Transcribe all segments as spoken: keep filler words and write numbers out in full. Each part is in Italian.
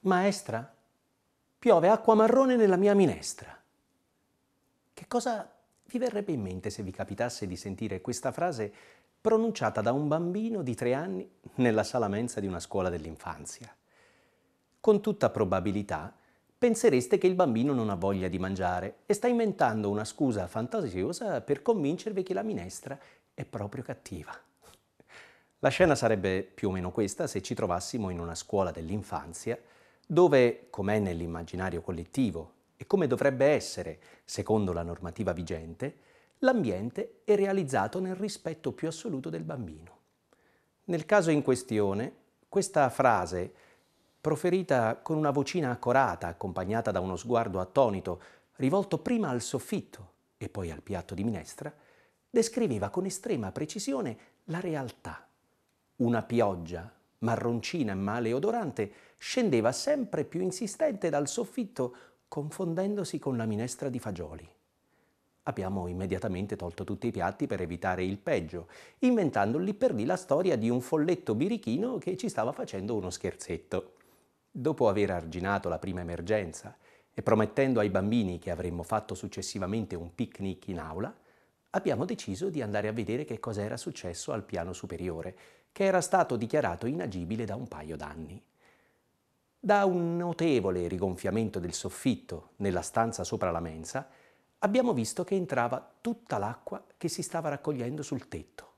Maestra, piove acqua marrone nella mia minestra. Che cosa vi verrebbe in mente se vi capitasse di sentire questa frase pronunciata da un bambino di tre anni nella sala mensa di una scuola dell'infanzia? Con tutta probabilità pensereste che il bambino non ha voglia di mangiare e sta inventando una scusa fantasiosa per convincervi che la minestra è proprio cattiva. La scena sarebbe più o meno questa se ci trovassimo in una scuola dell'infanzia dove, com'è nell'immaginario collettivo e come dovrebbe essere secondo la normativa vigente, l'ambiente è realizzato nel rispetto più assoluto del bambino. Nel caso in questione, questa frase, proferita con una vocina accorata, accompagnata da uno sguardo attonito, rivolto prima al soffitto e poi al piatto di minestra, descriveva con estrema precisione la realtà. Una pioggia, marroncina e maleodorante, scendeva sempre più insistente dal soffitto, confondendosi con la minestra di fagioli. Abbiamo immediatamente tolto tutti i piatti per evitare il peggio, inventando lì per lì la storia di un folletto birichino che ci stava facendo uno scherzetto. Dopo aver arginato la prima emergenza e promettendo ai bambini che avremmo fatto successivamente un picnic in aula, abbiamo deciso di andare a vedere che cosa era successo al piano superiore, che era stato dichiarato inagibile da un paio d'anni. Da un notevole rigonfiamento del soffitto nella stanza sopra la mensa, abbiamo visto che entrava tutta l'acqua che si stava raccogliendo sul tetto.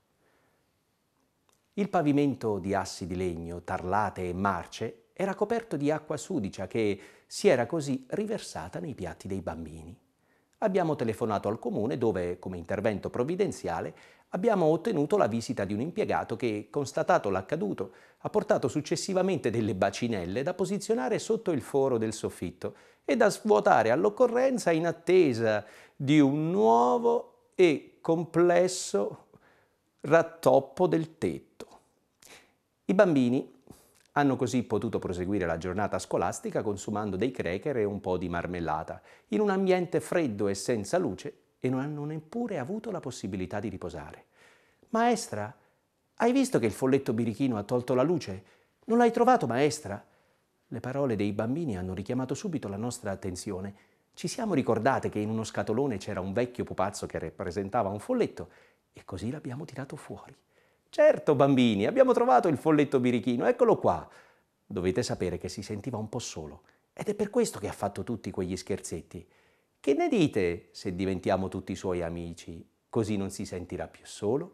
Il pavimento di assi di legno, tarlate e marce era coperto di acqua sudicia che si era così riversata nei piatti dei bambini. Abbiamo telefonato al comune dove, come intervento provvidenziale, abbiamo ottenuto la visita di un impiegato che, constatato l'accaduto, ha portato successivamente delle bacinelle da posizionare sotto il foro del soffitto e da svuotare all'occorrenza in attesa di un nuovo e complesso rattoppo del tetto. I bambini hanno così potuto proseguire la giornata scolastica consumando dei cracker e un po' di marmellata, in un ambiente freddo e senza luce, e non hanno neppure avuto la possibilità di riposare. Maestra, hai visto che il folletto birichino ha tolto la luce? Non l'hai trovato, maestra? Le parole dei bambini hanno richiamato subito la nostra attenzione. Ci siamo ricordate che in uno scatolone c'era un vecchio pupazzo che rappresentava un folletto e così l'abbiamo tirato fuori. Certo, bambini, abbiamo trovato il folletto birichino, eccolo qua. Dovete sapere che si sentiva un po' solo ed è per questo che ha fatto tutti quegli scherzetti. Che ne dite se diventiamo tutti suoi amici, così non si sentirà più solo?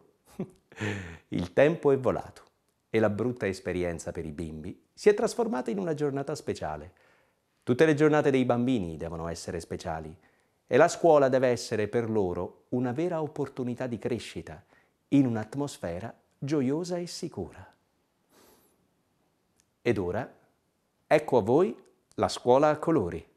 Il tempo è volato e la brutta esperienza per i bimbi si è trasformata in una giornata speciale. Tutte le giornate dei bambini devono essere speciali e la scuola deve essere per loro una vera opportunità di crescita in un'atmosfera gioiosa e sicura. Ed ora, ecco a voi la scuola a colori.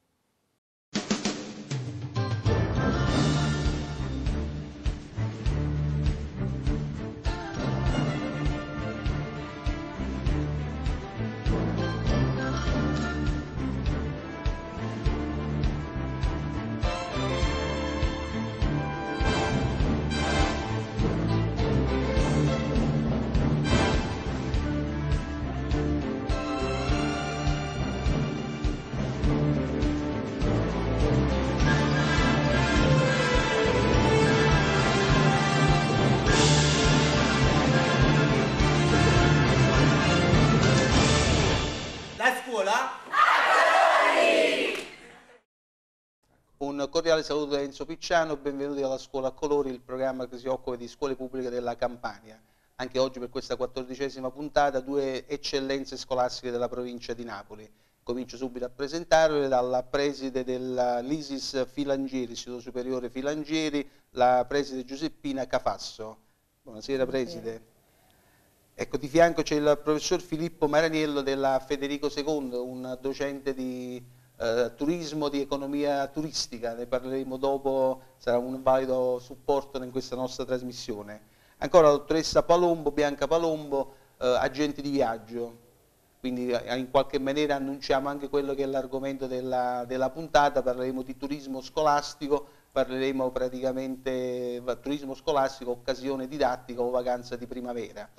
Un cordiale saluto da Enzo Picciano, benvenuti alla Scuola a Colori, il programma che si occupa di scuole pubbliche della Campania. Anche oggi per questa quattordicesima puntata due eccellenze scolastiche della provincia di Napoli. Comincio subito a presentarle dalla preside dell'I S I S Filangieri, Istituto Superiore Filangieri, la preside Giuseppina Cafasso. Buonasera preside. Ecco, di fianco c'è il professor Filippo Maraniello della Federico secondo, un docente di Eh, turismo, di economia turistica, ne parleremo dopo, sarà un valido supporto in questa nostra trasmissione. Ancora la dottoressa Palombo, Bianca Palombo, eh, agente di viaggio, quindi eh, in qualche maniera annunciamo anche quello che è l'argomento della, della puntata, parleremo di turismo scolastico, parleremo praticamente turismo scolastico, occasione didattica o vacanza di primavera.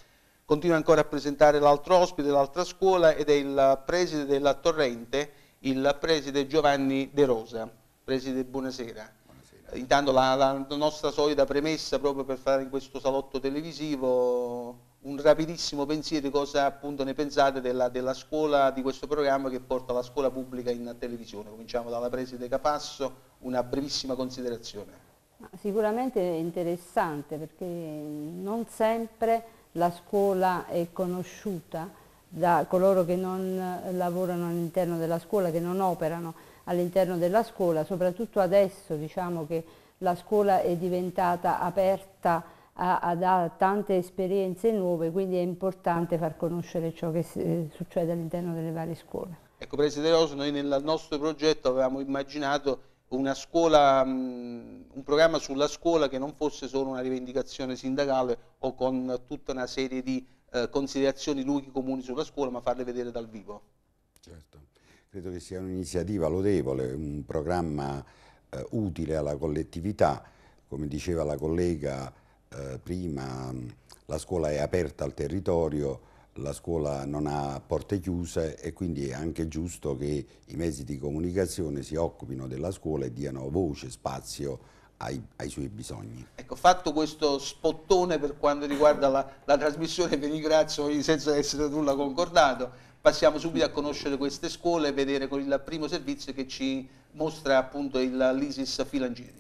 Continua ancora a presentare l'altro ospite dell'altra scuola ed è il preside della Torrente, il preside Giovanni De Rosa. Preside, buonasera. Buonasera. Intanto la, la nostra solita premessa proprio per fare in questo salotto televisivo un rapidissimo pensiero di cosa appunto ne pensate della, della scuola, di questo programma che porta la scuola pubblica in televisione. Cominciamo dalla preside Capasso, una brevissima considerazione. Sicuramente è interessante perché non sempre la scuola è conosciuta da coloro che non lavorano all'interno della scuola, che non operano all'interno della scuola, soprattutto adesso diciamo che la scuola è diventata aperta a, a, a tante esperienze nuove, quindi è importante far conoscere ciò che si, succede all'interno delle varie scuole. Ecco, Presidente Rosa, noi nel nostro progetto avevamo immaginato una scuola, un programma sulla scuola che non fosse solo una rivendicazione sindacale o con tutta una serie di eh, considerazioni luoghi comuni sulla scuola, ma farle vedere dal vivo. Certo, credo che sia un'iniziativa lodevole, un programma eh, utile alla collettività. Come diceva la collega eh, prima, la scuola è aperta al territorio, la scuola non ha porte chiuse e quindi è anche giusto che i mezzi di comunicazione si occupino della scuola e diano voce, spazio ai, ai suoi bisogni. Ecco, fatto questo spottone per quanto riguarda la, la trasmissione, vi ringrazio senza essere nulla concordato, passiamo subito a conoscere queste scuole e vedere con il primo servizio che ci mostra appunto l'I S I S Filangieri.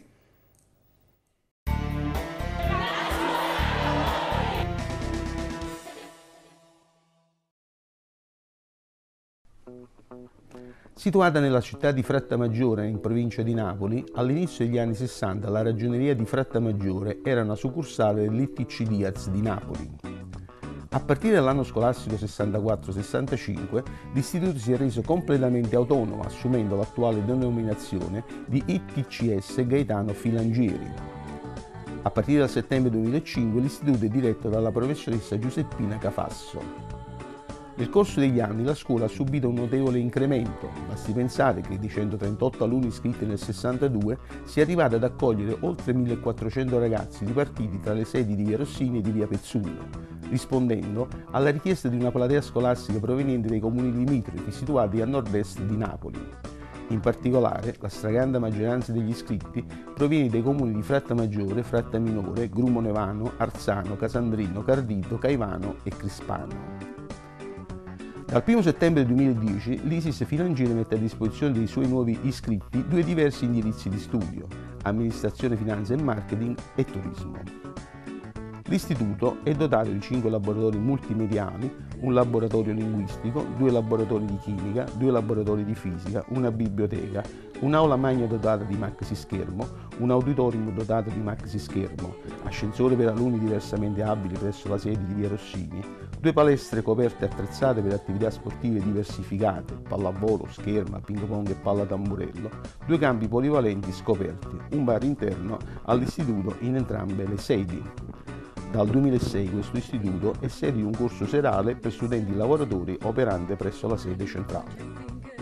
Situata nella città di Frattamaggiore, in provincia di Napoli, all'inizio degli anni sessanta la ragioneria di Frattamaggiore era una succursale dell'I T C Diaz di Napoli. A partire dall'anno scolastico sessantaquattro sessantacinque l'istituto si è reso completamente autonomo, assumendo l'attuale denominazione di I T C S Gaetano Filangieri. A partire dal settembre duemilacinque l'istituto è diretto dalla professoressa Giuseppina Cafasso. Nel corso degli anni la scuola ha subito un notevole incremento, basti pensare che di centotrentotto alunni iscritti nel sessantadue si è arrivati ad accogliere oltre millequattrocento ragazzi ripartiti tra le sedi di Via Rossini e di Via Pezzullo, rispondendo alla richiesta di una platea scolastica proveniente dai comuni limitrofi situati a nord-est di Napoli. In particolare, la stragrande maggioranza degli iscritti proviene dai comuni di Frattamaggiore, Frattaminore, Grumonevano, Arzano, Casandrino, Cardito, Caivano e Crispano. Dal primo settembre duemiladieci l'I S I S Filangieri mette a disposizione dei suoi nuovi iscritti due diversi indirizzi di studio, amministrazione, finanza e marketing e turismo. L'istituto è dotato di cinque laboratori multimediali, un laboratorio linguistico, due laboratori di chimica, due laboratori di fisica, una biblioteca, un'aula magna dotata di maxi schermo, un auditorium dotato di maxi schermo, ascensore per alunni diversamente abili presso la sede di Via Rossini, due palestre coperte e attrezzate per attività sportive diversificate, pallavolo, scherma, ping pong e palla tamburello, due campi polivalenti scoperti, un bar interno all'istituto in entrambe le sedi. Dal duemilasei questo istituto è sede di un corso serale per studenti lavoratori operante presso la sede centrale.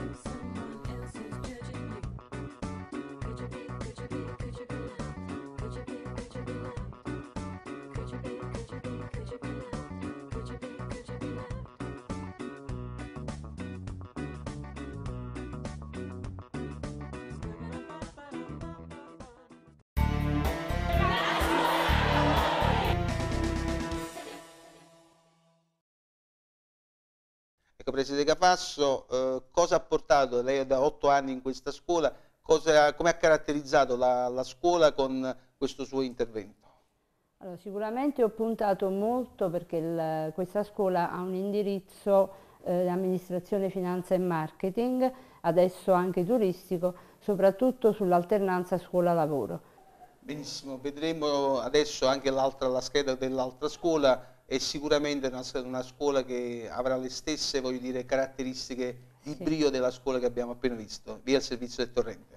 Ecco, Presidente Capasso, eh, cosa ha portato, lei è da otto anni in questa scuola, cosa, come ha caratterizzato la, la scuola con questo suo intervento? Allora, sicuramente ho puntato molto perché il, questa scuola ha un indirizzo eh, amministrazione, finanza e marketing, adesso anche turistico, soprattutto sull'alternanza scuola-lavoro. Benissimo, vedremo adesso anche la scheda dell'altra scuola. È sicuramente una, una scuola che avrà le stesse, voglio dire, caratteristiche di sì. brio della scuola che abbiamo appena visto, via il servizio del Torrente.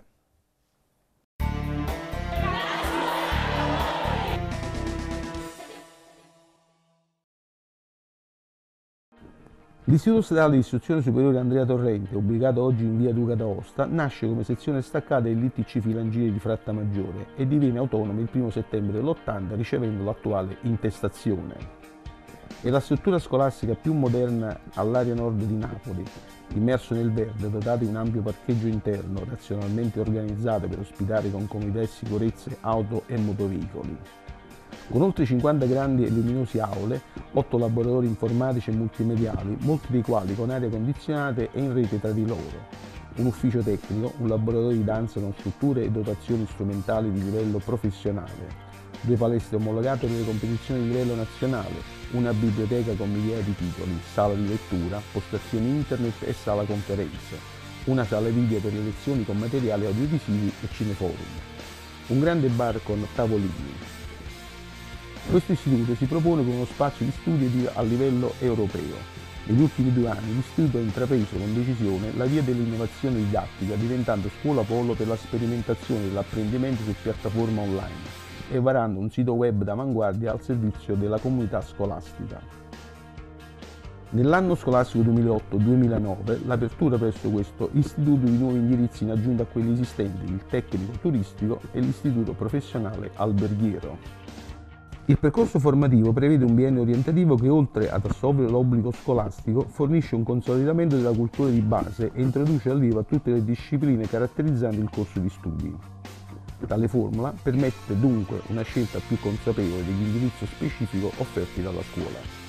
L'Istituto Statale di Istruzione Superiore Andrea Torrente, ubicato oggi in via Duca d'Aosta, nasce come sezione staccata dell'I T C Filangieri di Frattamaggiore e diviene autonomo il primo settembre dell'ottanta ricevendo l'attuale intestazione. È la struttura scolastica più moderna all'area nord di Napoli, immerso nel verde, dotato di un ampio parcheggio interno, razionalmente organizzato per ospitare con comodità e sicurezze auto e motoveicoli. Con oltre cinquanta grandi e luminose aule, otto laboratori informatici e multimediali, molti dei quali con aria condizionate e in rete tra di loro, un ufficio tecnico, un laboratorio di danza con strutture e dotazioni strumentali di livello professionale, due palestre omologate per le competizioni di livello nazionale, una biblioteca con migliaia di titoli, sala di lettura, postazioni internet e sala conferenze, una sala video per le lezioni con materiali audiovisivi e cineforum, un grande bar con tavolini. Questo istituto si propone come uno spazio di studio a livello europeo. Negli ultimi due anni l'istituto ha intrapreso con decisione la via dell'innovazione didattica, diventando scuola polo per la sperimentazione dell'apprendimento su piattaforma online e varando un sito web d'avanguardia al servizio della comunità scolastica. Nell'anno scolastico duemilaotto duemilanove l'apertura presso questo istituto di nuovi indirizzi in aggiunta a quelli esistenti, il tecnico turistico e l'istituto professionale alberghiero. Il percorso formativo prevede un biennio orientativo che, oltre ad assolvere l'obbligo scolastico, fornisce un consolidamento della cultura di base e introduce allievo a tutte le discipline caratterizzanti il corso di studi. Tale formula permette dunque una scelta più consapevole dell'indirizzo specifico offerti dalla scuola.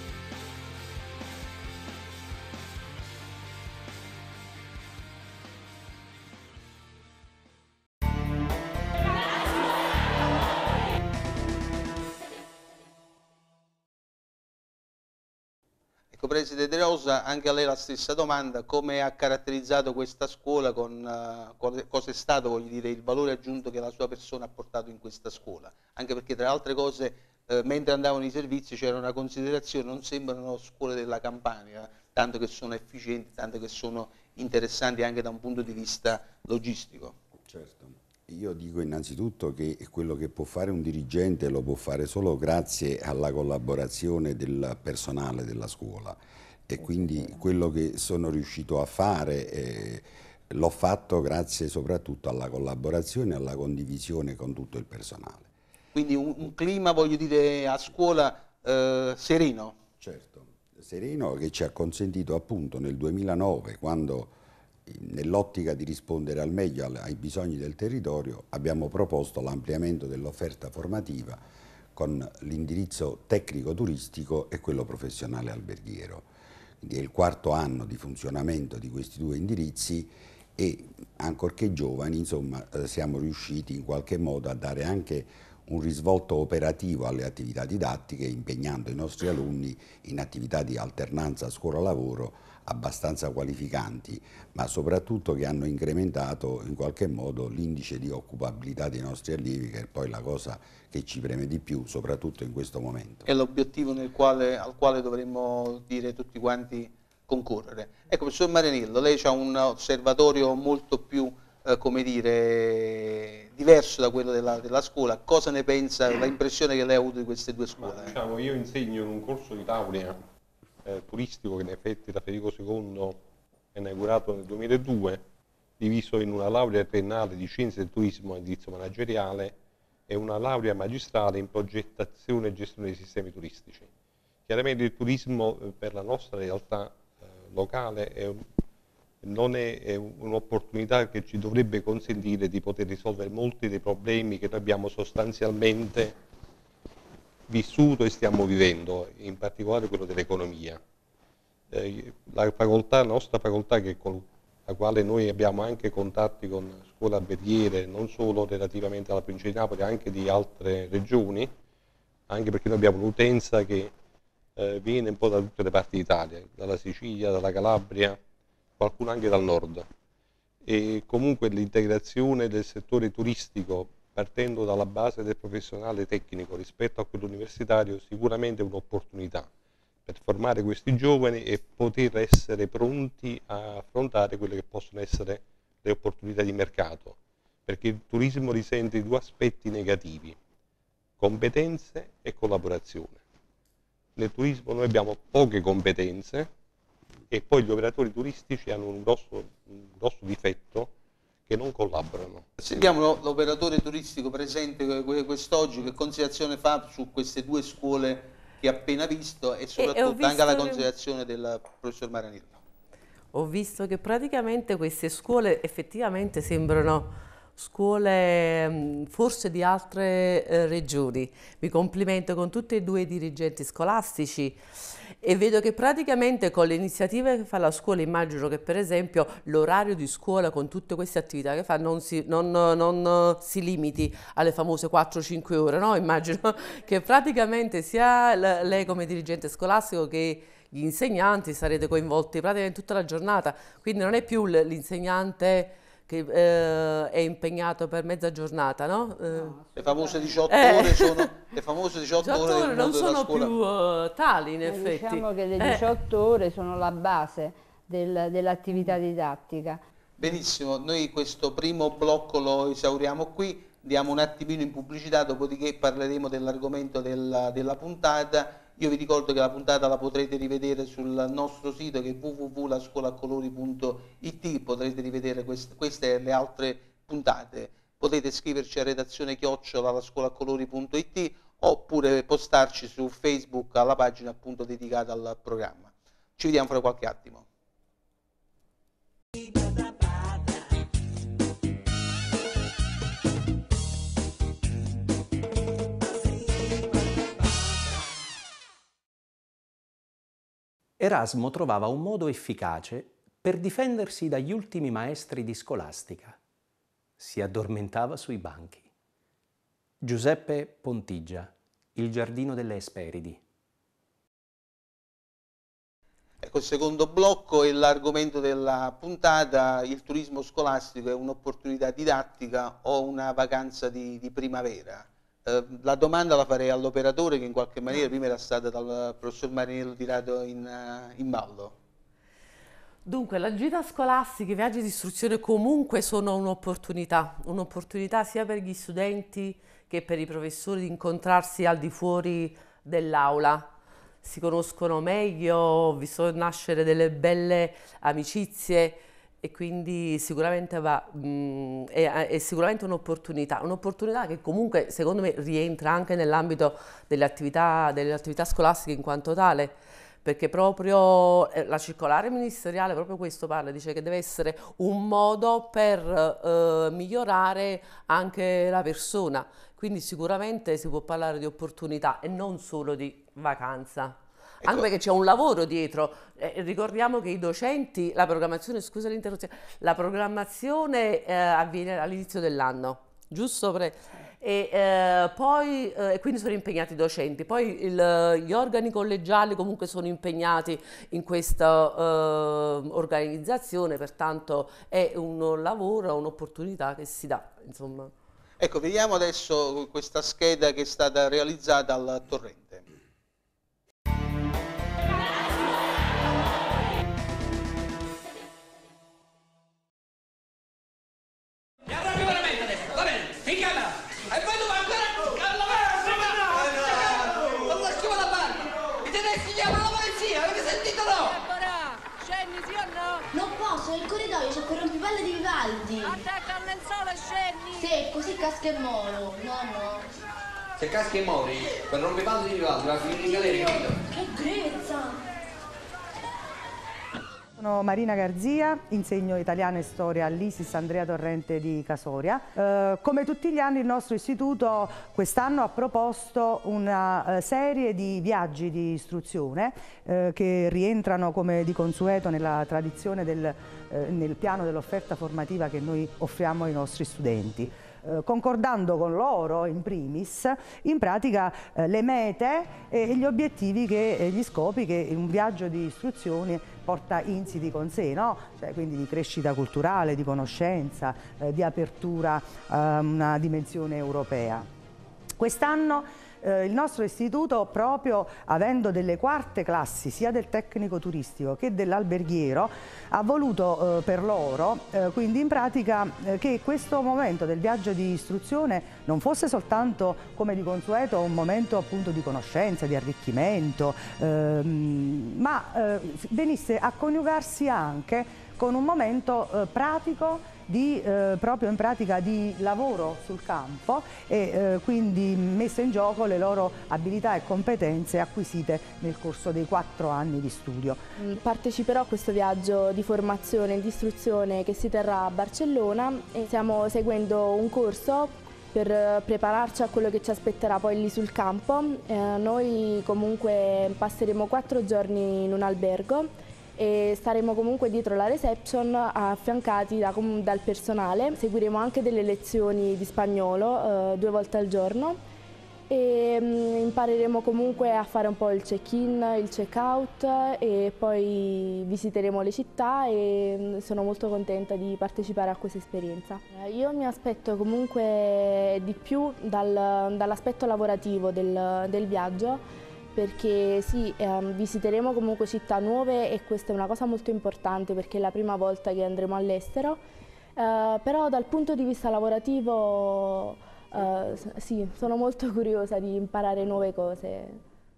Ecco, Preside De Rosa, anche a lei la stessa domanda: come ha caratterizzato questa scuola, con uh, cosa è stato, voglio dire, il valore aggiunto che la sua persona ha portato in questa scuola? Anche perché, tra altre cose, eh, mentre andavano i servizi c'era una considerazione: non sembrano scuole della Campania, tanto che sono efficienti, tanto che sono interessanti anche da un punto di vista logistico. Certo. Io dico innanzitutto che quello che può fare un dirigente lo può fare solo grazie alla collaborazione del personale della scuola, e quindi quello che sono riuscito a fare eh, l'ho fatto grazie soprattutto alla collaborazione e alla condivisione con tutto il personale. Quindi un, un clima, voglio dire, a scuola eh, sereno? Certo, sereno, che ci ha consentito appunto nel duemilanove, quando nell'ottica di rispondere al meglio ai bisogni del territorio, abbiamo proposto l'ampliamento dell'offerta formativa con l'indirizzo tecnico turistico e quello professionale alberghiero. Quindi è il quarto anno di funzionamento di questi due indirizzi e, ancorché giovani, insomma, eh, siamo riusciti in qualche modo a dare anche un risvolto operativo alle attività didattiche, impegnando i nostri alunni in attività di alternanza scuola-lavoro abbastanza qualificanti, ma soprattutto che hanno incrementato in qualche modo l'indice di occupabilità dei nostri allievi, che è poi la cosa che ci preme di più, soprattutto in questo momento. È l'obiettivo nel quale, al quale dovremmo dire tutti quanti concorrere. Ecco, professor Marianello, lei ha un osservatorio molto più, eh, come dire, diverso da quello della, della scuola. Cosa ne pensa, l'impressione che lei ha avuto di queste due scuole? Ma, diciamo, io insegno in un corso di laurea Eh, turistico che in effetti da Federico secondo è inaugurato nel duemiladue, diviso in una laurea triennale di scienze del turismo e indirizzo manageriale e una laurea magistrale in progettazione e gestione dei sistemi turistici. Chiaramente il turismo eh, per la nostra realtà eh, locale è un, non è, è un'opportunità che ci dovrebbe consentire di poter risolvere molti dei problemi che noi abbiamo sostanzialmente vissuto e stiamo vivendo, in particolare quello dell'economia. Eh, la facoltà, la nostra facoltà, che con la quale noi abbiamo anche contatti con scuole alberghiere, non solo relativamente alla provincia di Napoli, anche di altre regioni, anche perché noi abbiamo un'utenza che eh, viene un po' da tutte le parti d'Italia, dalla Sicilia, dalla Calabria, qualcuno anche dal nord. E comunque l'integrazione del settore turistico, partendo dalla base del professionale tecnico rispetto a quello universitario, sicuramente è un'opportunità per formare questi giovani e poter essere pronti a affrontare quelle che possono essere le opportunità di mercato, perché il turismo risente di due aspetti negativi: competenze e collaborazione. Nel turismo noi abbiamo poche competenze e poi gli operatori turistici hanno un grosso, un grosso difetto, che non collaborano. Sentiamo l'operatore turistico presente quest'oggi, che considerazione fa su queste due scuole che ha appena visto e soprattutto e anche alla considerazione che... del professor Maranello. Ho visto che praticamente queste scuole effettivamente sembrano scuole forse di altre eh, regioni. Mi complimento con tutti e due i dirigenti scolastici e vedo che praticamente con le iniziative che fa la scuola, immagino che per esempio l'orario di scuola con tutte queste attività che fa non si, non, non si limiti alle famose quattro cinque ore, no? Immagino che praticamente sia lei come dirigente scolastico che gli insegnanti sarete coinvolti praticamente tutta la giornata, quindi non è più l'insegnante che eh, è impegnato per mezza giornata, no? Eh, no le famose diciotto eh. ore sono le famose diciotto, diciotto ore, ore non sono più uh, tali in eh, effetti. Diciamo che le diciotto eh. ore sono la base del, dell'attività didattica. Benissimo, noi questo primo blocco lo esauriamo qui, diamo un attimino in pubblicità, dopodiché parleremo dell'argomento della, della puntata. Io vi ricordo che la puntata la potrete rivedere sul nostro sito che è w w w punto la scuola colori punto i t, potrete rivedere queste, queste e le altre puntate. Potete scriverci a redazione chiocciola la scuola colori punto i t oppure postarci su Facebook alla pagina appunto dedicata al programma. Ci vediamo fra qualche attimo. Erasmo trovava un modo efficace per difendersi dagli ultimi maestri di scolastica. Si addormentava sui banchi. Giuseppe Pontigia, Il giardino delle Esperidi. Ecco, il secondo blocco è l'argomento della puntata: il turismo scolastico è un'opportunità didattica o una vacanza di, di primavera? Eh, la domanda la farei all'operatore che in qualche maniera prima era stata dal professor Marinello tirato in, uh, in ballo. Dunque, la gita scolastica, i viaggi di istruzione comunque sono un'opportunità, un'opportunità sia per gli studenti che per i professori di incontrarsi al di fuori dell'aula. Si conoscono meglio, ho visto nascere delle belle amicizie e quindi sicuramente va, mh, è, è sicuramente un'opportunità, un'opportunità che comunque secondo me rientra anche nell'ambito delle attività, delle attività scolastiche in quanto tale, perché proprio eh, la circolare ministeriale proprio questo parla, dice che deve essere un modo per eh, migliorare anche la persona, quindi sicuramente si può parlare di opportunità e non solo di vacanza. Ecco. Anche perché c'è un lavoro dietro, eh, ricordiamo che i docenti, la programmazione, scusa l'interruzione, la programmazione eh, avviene all'inizio dell'anno, giusto? Pre e eh, poi eh, quindi sono impegnati i docenti, poi il, gli organi collegiali comunque sono impegnati in questa eh, organizzazione, pertanto è un lavoro, un'opportunità che si dà, insomma. Ecco, vediamo adesso questa scheda che è stata realizzata al Torrente. Nel corridoio c'è quel rompipalle di Vivaldi. Attacca al lenzuolo e scendi. Sì, così casca e moro. No, no. Se caschi e mori, quel rompipalle di Vivaldi va a finire in galera, capito? Che grezza! Sono Marina Garzia, insegno italiano e storia all'I S I S Andrea Torrente di Casoria. Eh, come tutti gli anni il nostro istituto quest'anno ha proposto una eh, serie di viaggi di istruzione eh, che rientrano come di consueto nella tradizione del, eh, nel piano dell'offerta formativa che noi offriamo ai nostri studenti. Concordando con loro in primis, in pratica eh, le mete e gli obiettivi che, e gli scopi che un viaggio di istruzione porta insiti con sé, no? Cioè, quindi di crescita culturale, di conoscenza, eh, di apertura a una dimensione europea. Quest'anno Eh, il nostro istituto, proprio avendo delle quarte classi sia del tecnico turistico che dell'alberghiero, ha voluto eh, per loro, eh, quindi in pratica, eh, che questo momento del viaggio di istruzione non fosse soltanto come di consueto un momento appunto di conoscenza, di arricchimento, ehm, ma eh, venisse a coniugarsi anche con un momento eh, pratico di, eh, proprio in pratica di lavoro sul campo e eh, quindi messe in gioco le loro abilità e competenze acquisite nel corso dei quattro anni di studio. Parteciperò a questo viaggio di formazione e di istruzione che si terrà a Barcellona e stiamo seguendo un corso per prepararci a quello che ci aspetterà poi lì sul campo. Eh, noi comunque passeremo quattro giorni in un albergo e staremo comunque dietro la reception affiancati da, dal personale. Seguiremo anche delle lezioni di spagnolo eh, due volte al giorno e mh, impareremo comunque a fare un po' il check-in, il check-out e poi visiteremo le città e mh, sono molto contenta di partecipare a questa esperienza. Io mi aspetto comunque di più dal, dall'aspetto lavorativo del, del viaggio, perché sì, ehm, visiteremo comunque città nuove e questa è una cosa molto importante perché è la prima volta che andremo all'estero, eh, però dal punto di vista lavorativo Uh, sì, sono molto curiosa di imparare nuove cose.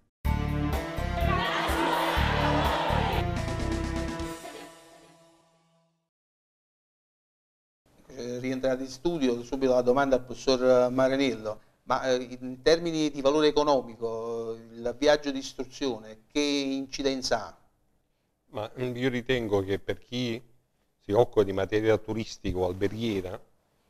Rientrati in studio, subito la domanda al professor Marianiello, ma eh, in termini di valore economico, il viaggio di istruzione, che incidenza ha? Ma io ritengo che per chi si occupa di materia turistica o alberghiera,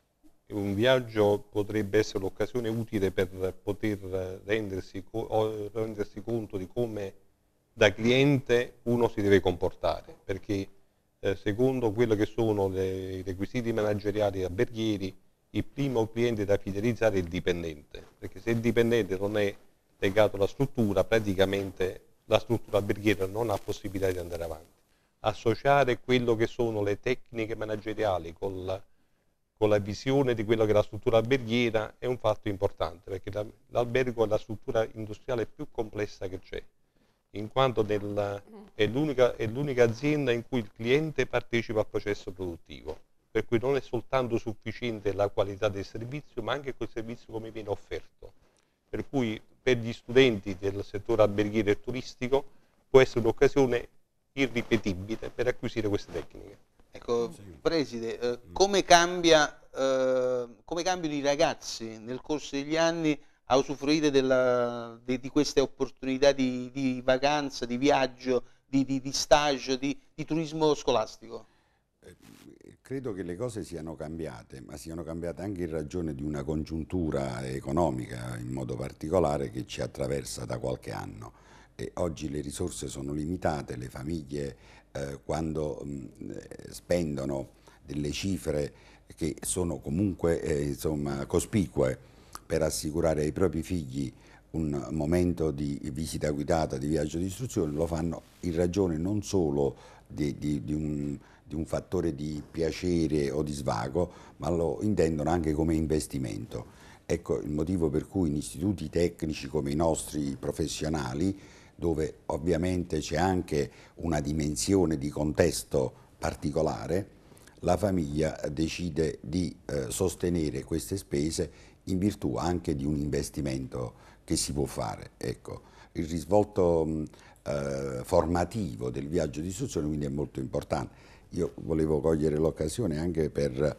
un viaggio potrebbe essere l'occasione utile per poter rendersi, rendersi conto di come da cliente uno si deve comportare, perché eh, secondo quello che sono le, i requisiti manageriali alberghieri, il primo cliente da fidelizzare è il dipendente, perché se il dipendente non è legato alla struttura, praticamente la struttura alberghiera non ha possibilità di andare avanti. Associare quello che sono le tecniche manageriali con la con la visione di quello che è la struttura alberghiera è un fatto importante, perché l'albergo è la struttura industriale più complessa che c'è, in quanto nel, è l'unica azienda in cui il cliente partecipa al processo produttivo, per cui non è soltanto sufficiente la qualità del servizio, ma anche quel servizio come viene offerto. Per cui per gli studenti del settore alberghiero e turistico può essere un'occasione irripetibile per acquisire queste tecniche. Ecco, Preside, eh, come, cambia, eh, come cambiano i ragazzi nel corso degli anni a usufruire della, di, di queste opportunità di, di vacanza, di viaggio, di, di, di stage, di, di turismo scolastico? Eh, credo che le cose siano cambiate, ma siano cambiate anche in ragione di una congiuntura economica in modo particolare che ci attraversa da qualche anno. E oggi le risorse sono limitate, le famiglie eh, quando mh, spendono delle cifre che sono comunque eh, insomma, cospicue per assicurare ai propri figli un momento di visita guidata, di viaggio di istruzione, lo fanno in ragione non solo di, di, di, un, di un fattore di piacere o di svago, ma lo intendono anche come investimento. Ecco il motivo per cui in istituti tecnici come i nostri professionali, dove ovviamente c'è anche una dimensione di contesto particolare, la famiglia decide di eh, sostenere queste spese in virtù anche di un investimento che si può fare. Ecco, il risvolto mh, eh, formativo del viaggio di istruzione quindi è molto importante. Io volevo cogliere l'occasione anche per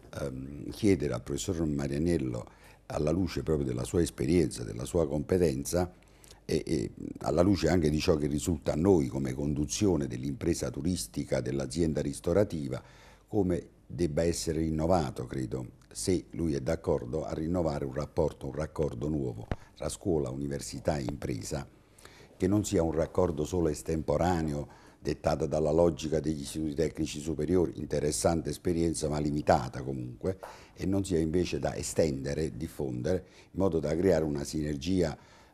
ehm, chiedere al professor Marianiello, alla luce proprio della sua esperienza, della sua competenza, e, e alla luce anche di ciò che risulta a noi come conduzione dell'impresa turistica, dell'azienda ristorativa, come debba essere rinnovato, credo, se lui è d'accordo, a rinnovare un rapporto, un raccordo nuovo tra scuola, università e impresa, che non sia un raccordo solo estemporaneo, dettato dalla logica degli istituti tecnici superiori, interessante esperienza ma limitata comunque, e non sia invece da estendere, diffondere, in modo da creare una sinergia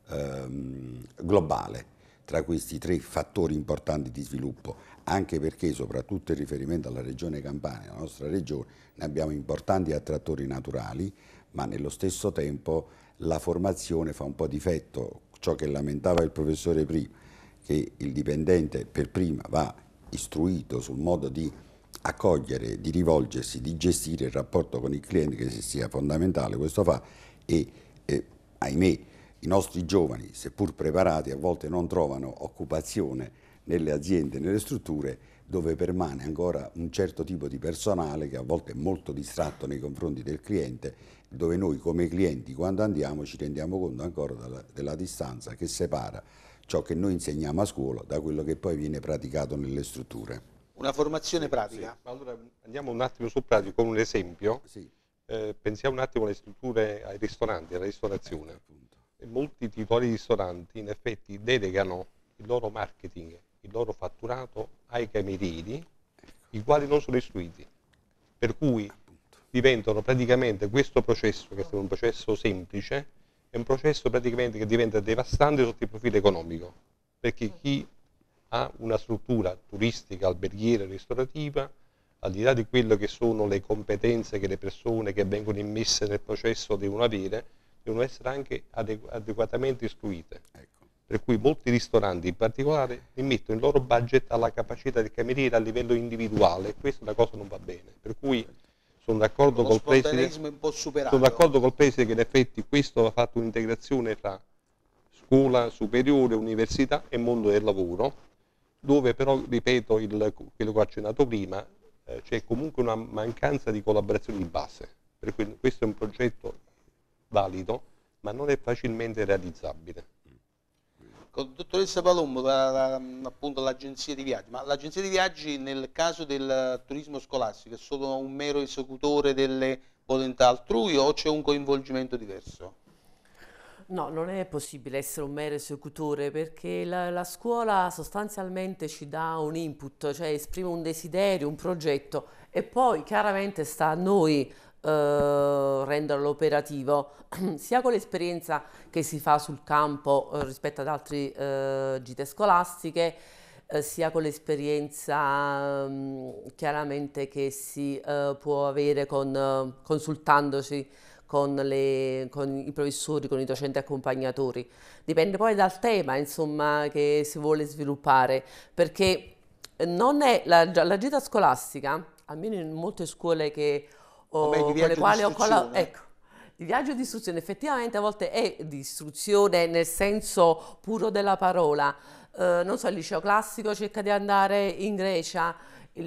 ehm, globale tra questi tre fattori importanti di sviluppo, anche perché soprattutto in riferimento alla regione Campania, la nostra regione, ne abbiamo importanti attrattori naturali, ma nello stesso tempo la formazione fa un po' difetto, ciò che lamentava il professore prima, che il dipendente per prima va istruito sul modo di accogliere, di rivolgersi, di gestire il rapporto con il cliente, che sia fondamentale questo fa, e eh, ahimè i nostri giovani, seppur preparati, a volte non trovano occupazione nelle aziende, nelle strutture, dove permane ancora un certo tipo di personale che a volte è molto distratto nei confronti del cliente, dove noi come clienti quando andiamo ci rendiamo conto ancora della, della distanza che separa ciò che noi insegniamo a scuola da quello che poi viene praticato nelle strutture. Una formazione pratica. Sì. Allora andiamo un attimo sul pratico con un esempio. Sì. Eh, pensiamo un attimo alle strutture, ai ristoranti, alla ristorazione. Eh, molti titolari di ristoranti in effetti delegano il loro marketing, il loro fatturato ai camerieri, i quali non sono istruiti, per cui diventano praticamente questo processo, che è un processo semplice, è un processo praticamente che diventa devastante sotto il profilo economico, perché chi ha una struttura turistica, alberghiera, ristorativa, al di là di quello che sono le competenze che le persone che vengono immesse nel processo devono avere, devono essere anche adegu- adeguatamente istruite. Ecco. Per cui molti ristoranti in particolare immettono il loro budget alla capacità del cameriere a livello individuale, e questa è una cosa non va bene. Per cui sono d'accordo col preside, un po' superato. sono d'accordo col preside che in effetti questo ha fatto un'integrazione fra scuola superiore, università e mondo del lavoro, dove però, ripeto, il, quello che ho accennato prima, eh, c'è comunque una mancanza di collaborazione di base. Per cui questo è un progetto valido, ma non è facilmente realizzabile. Dottoressa Palombo, la, la, appunto l'agenzia di viaggi, ma l'agenzia di viaggi nel caso del turismo scolastico è solo un mero esecutore delle volontà altrui o c'è un coinvolgimento diverso? No, non è possibile essere un mero esecutore perché la, la scuola sostanzialmente ci dà un input, cioè esprime un desiderio, un progetto e poi chiaramente sta a noi Uh, renderlo operativo sia con l'esperienza che si fa sul campo uh, rispetto ad altre uh, gite scolastiche, uh, sia con l'esperienza um, chiaramente che si uh, può avere con, uh, consultandosi con, le, con i professori, con i docenti accompagnatori. Dipende poi dal tema, insomma, che si vuole sviluppare, perché non è la, la gita scolastica, almeno in molte scuole che o meglio, con le quali ho collaborato, ecco, il viaggio di istruzione effettivamente a volte è di istruzione nel senso puro della parola. Eh, non so, il liceo classico cerca di andare in Grecia,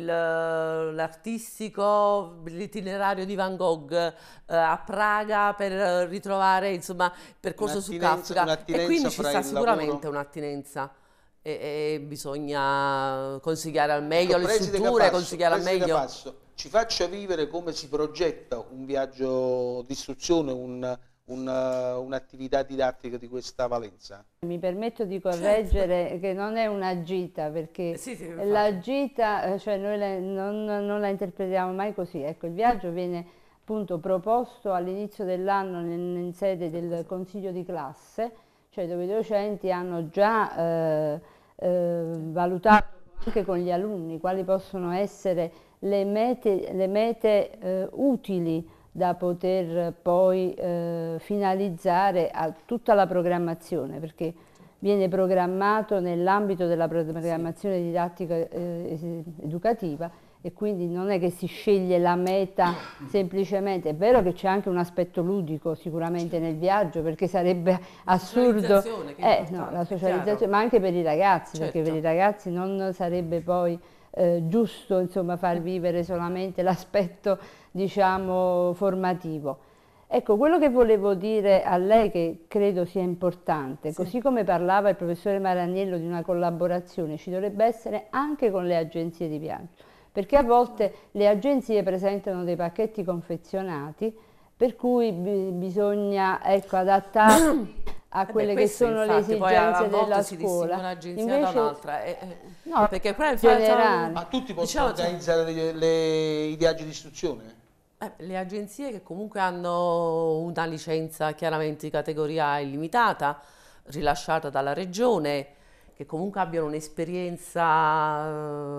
l'artistico, l'itinerario di Van Gogh eh, a Praga per ritrovare insomma il percorso su Kafka, e quindi ci sta sicuramente un'attinenza. E, e bisogna consigliare al meglio ecco, le strutture, Passo, consigliare al meglio. Passo, ci faccia vivere come si progetta un viaggio di istruzione, un, un, un'attività didattica di questa valenza. Mi permetto di correggere certo. che non è una gita, perché sì, sì, la gita, cioè noi la, non, non la interpretiamo mai così. Ecco, il viaggio viene appunto proposto all'inizio dell'anno in, in sede del consiglio di classe, cioè dove i docenti hanno già eh, eh, valutato anche con gli alunni quali possono essere le mete, le mete eh, utili da poter poi eh, finalizzare a tutta la programmazione, perché viene programmato nell'ambito della programmazione didattica eh, educativa, e quindi non è che si sceglie la meta semplicemente. È vero che c'è anche un aspetto ludico sicuramente nel viaggio, perché sarebbe assurdo eh, no, la socializzazione, ma anche per i ragazzi, certo. perché per i ragazzi non sarebbe poi eh, giusto insomma far vivere solamente l'aspetto diciamo formativo. Ecco, quello che volevo dire a lei, che credo sia importante, sì. così come parlava il professore Maragnello di una collaborazione, ci dovrebbe essere anche con le agenzie di viaggio, perché a volte le agenzie presentano dei pacchetti confezionati per cui bi bisogna ecco, adattarsi a quelle Beh, che sono infatti, le esigenze della si scuola. Un'agenzia da un'altra, eh, no, perché poi in generale. Ma tutti possono diciamo, organizzare le, le, i viaggi di istruzione? Eh, le agenzie che comunque hanno una licenza chiaramente di categoria illimitata, rilasciata dalla regione, che comunque abbiano un'esperienza,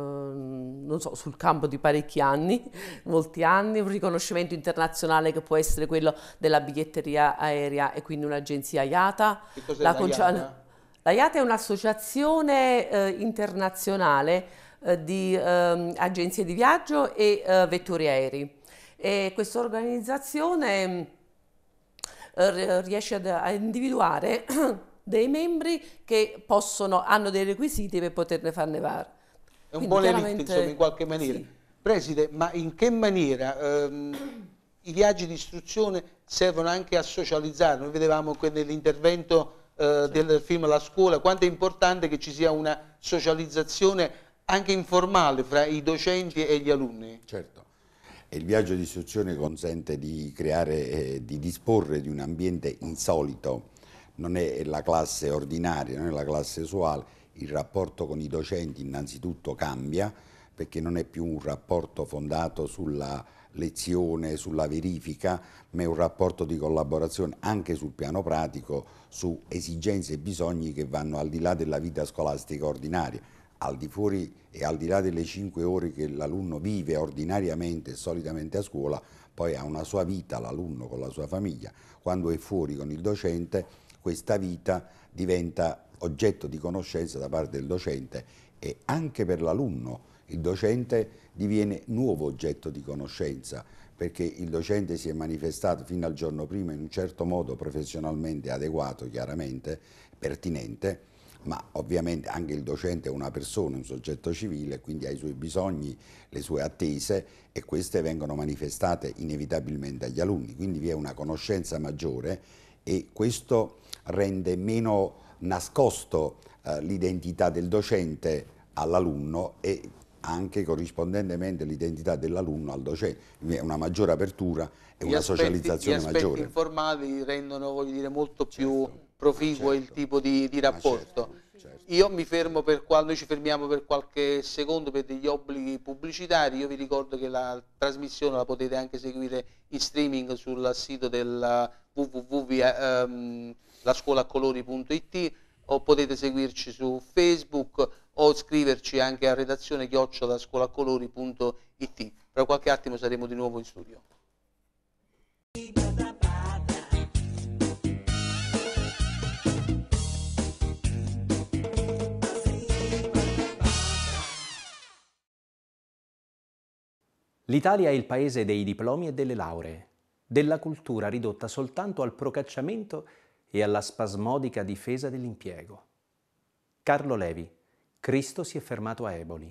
non so, sul campo di parecchi anni, molti anni, un riconoscimento internazionale che può essere quello della biglietteria aerea e quindi un'agenzia I A T A. Che cos'è la, la I A T A? La I A T A è un'associazione eh, internazionale eh, di eh, agenzie di viaggio e eh, vettori aerei. E questa organizzazione eh, riesce ad, a individuare dei membri che possono, hanno dei requisiti per poterne farne, var, È un Quindi buon elite, chiaramente- insomma, in qualche maniera. sì. Preside, ma in che maniera ehm, i viaggi di istruzione servono anche a socializzare? Noi vedevamo que- nell'intervento eh, del film La scuola quanto è importante che ci sia una socializzazione anche informale fra i docenti e gli alunni. Certo. E il viaggio di istruzione consente di creare, eh, di disporre di un ambiente insolito. Non è la classe ordinaria, non è la classe usuale. Il rapporto con i docenti innanzitutto cambia, perché non è più un rapporto fondato sulla lezione, sulla verifica, ma è un rapporto di collaborazione anche sul piano pratico, su esigenze e bisogni che vanno al di là della vita scolastica ordinaria, al di fuori e al di là delle cinque ore che l'alunno vive ordinariamente e solitamente a scuola, poi ha una sua vita l'alunno con la sua famiglia. Quando è fuori con il docente, questa vita diventa oggetto di conoscenza da parte del docente e anche per l'alunno il docente diviene nuovo oggetto di conoscenza, perché il docente si è manifestato fino al giorno prima in un certo modo professionalmente adeguato, chiaramente, pertinente, ma ovviamente anche il docente è una persona, un soggetto civile, quindi ha i suoi bisogni, le sue attese e queste vengono manifestate inevitabilmente agli alunni, quindi vi è una conoscenza maggiore e questo rende meno nascosto eh, l'identità del docente all'alunno e anche corrispondentemente l'identità dell'alunno al docente, è una maggiore apertura e Gli una aspetti- socializzazione gli aspetti maggiore. informali rendono, voglio dire, molto più Certo, proficuo il certo. tipo di, di rapporto. certo, certo. Io mi fermo per quando noi ci fermiamo per qualche secondo per degli obblighi pubblicitari. Io vi ricordo che la trasmissione la potete anche seguire in streaming sul sito del w w w punto lascuolacolori punto i t o potete seguirci su Facebook o scriverci anche a redazione chiocciola lascuolacolori punto i t. Tra qualche attimo saremo di nuovo in studio. L'Italia è il paese dei diplomi e delle lauree, della cultura ridotta soltanto al procacciamento e alla spasmodica difesa dell'impiego. Carlo Levi, Cristo si è fermato a Eboli.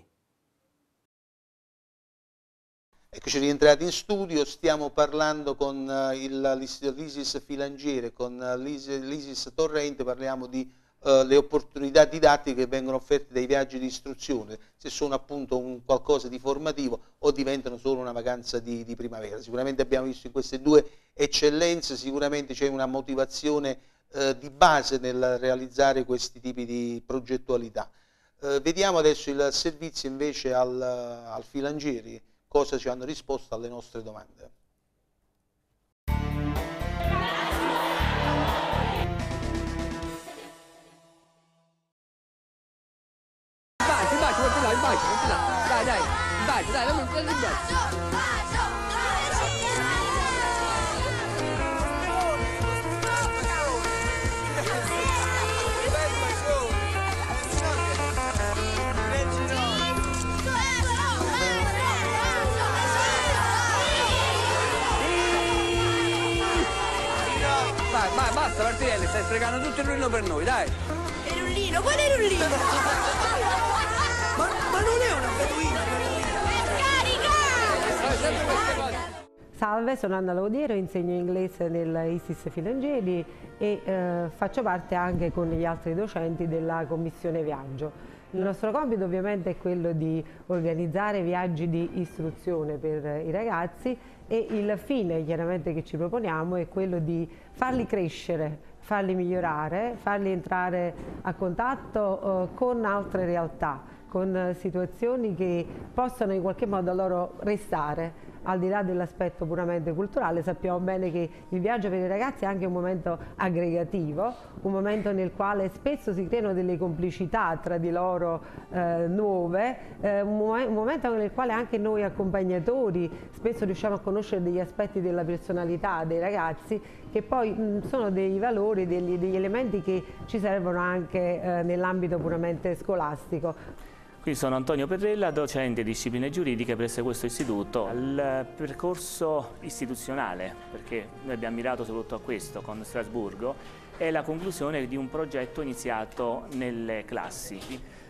Eccoci rientrati in studio, stiamo parlando con uh, l'Isis Filangiere, con uh, l'Isis Torrente, parliamo di uh, le opportunità didattiche che vengono offerte dai viaggi di istruzione, se sono appunto un qualcosa di formativo o diventano solo una vacanza di, di primavera. Sicuramente abbiamo visto in queste due eccellenze, sicuramente c'è una motivazione uh, di base nel realizzare questi tipi di progettualità. Uh, vediamo adesso il servizio invece al, al Filangieri, cosa ci hanno risposto alle nostre domande. Baci, baci, metti là, il bacio, metti là. Dai, dai, il bacio, dai, dammi il bacio. Vai, vai, basta Martinelli, stai sprecando tutto il rullino per noi, dai. Il rullino, qual è il rullino? ma, ma non è una beduina, Scarica! Salve, sono Anna Laudiero, insegno inglese nell'Isis Filangieri e eh, faccio parte anche con gli altri docenti della commissione viaggio. Il nostro compito ovviamente è quello di organizzare viaggi di istruzione per i ragazzi e il fine chiaramente che ci proponiamo è quello di farli crescere, farli migliorare, farli entrare a contatto eh, con altre realtà, con situazioni che possano in qualche modo loro restare. Al di là dell'aspetto puramente culturale, sappiamo bene che il viaggio per i ragazzi è anche un momento aggregativo, un momento nel quale spesso si creano delle complicità tra di loro eh, nuove, eh, un, mo un momento nel quale anche noi accompagnatori spesso riusciamo a conoscere degli aspetti della personalità dei ragazzi che poi mh, sono dei valori, degli, degli elementi che ci servono anche eh, nell'ambito puramente scolastico. Qui sono Antonio Perrella, docente di discipline giuridiche presso questo istituto. Il percorso istituzionale, perché noi abbiamo mirato soprattutto a questo con Strasburgo, è la conclusione di un progetto iniziato nelle classi.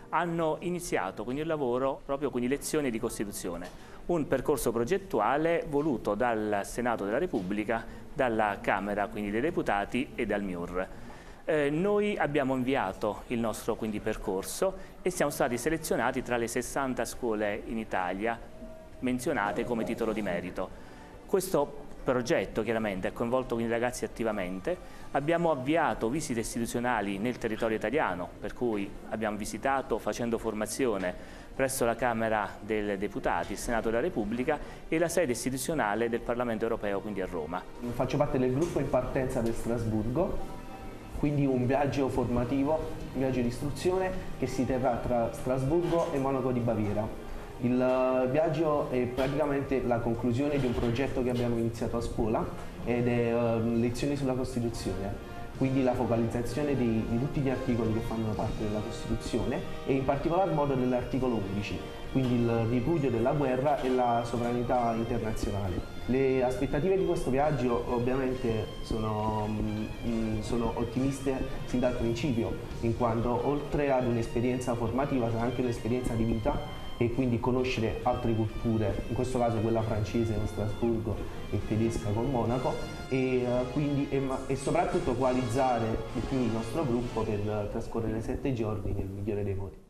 hanno iniziato quindi il lavoro proprio con le lezioni di Costituzione, un percorso progettuale voluto dal Senato della Repubblica, dalla Camera quindi dei Deputati e dal M I U R. Eh, noi abbiamo inviato il nostro quindi percorso e siamo stati selezionati tra le sessanta scuole in Italia menzionate come titolo di merito. Questo progetto chiaramente ha coinvolto quindi i ragazzi attivamente, abbiamo avviato visite istituzionali nel territorio italiano, per cui abbiamo visitato facendo formazione presso la Camera dei Deputati, il Senato della Repubblica e la sede istituzionale del Parlamento Europeo, quindi a Roma. Faccio parte del gruppo in partenza per Strasburgo, quindi un viaggio formativo, un viaggio di istruzione che si terrà tra Strasburgo e Monaco di Baviera. Il viaggio è praticamente la conclusione di un progetto che abbiamo iniziato a scuola ed è uh, lezioni sulla Costituzione, quindi la focalizzazione di, di tutti gli articoli che fanno parte della Costituzione e in particolar modo dell'articolo undici, quindi il ripudio della guerra e la sovranità internazionale. Le aspettative di questo viaggio ovviamente sono, mh, sono ottimiste sin dal principio, in quanto oltre ad un'esperienza formativa sarà anche un'esperienza di vita e quindi conoscere altre culture, in questo caso quella francese con Strasburgo e tedesca con Monaco, e, uh, quindi, e, e soprattutto coalizzare di più il nostro gruppo per uh, trascorrere sette giorni nel migliore dei modi.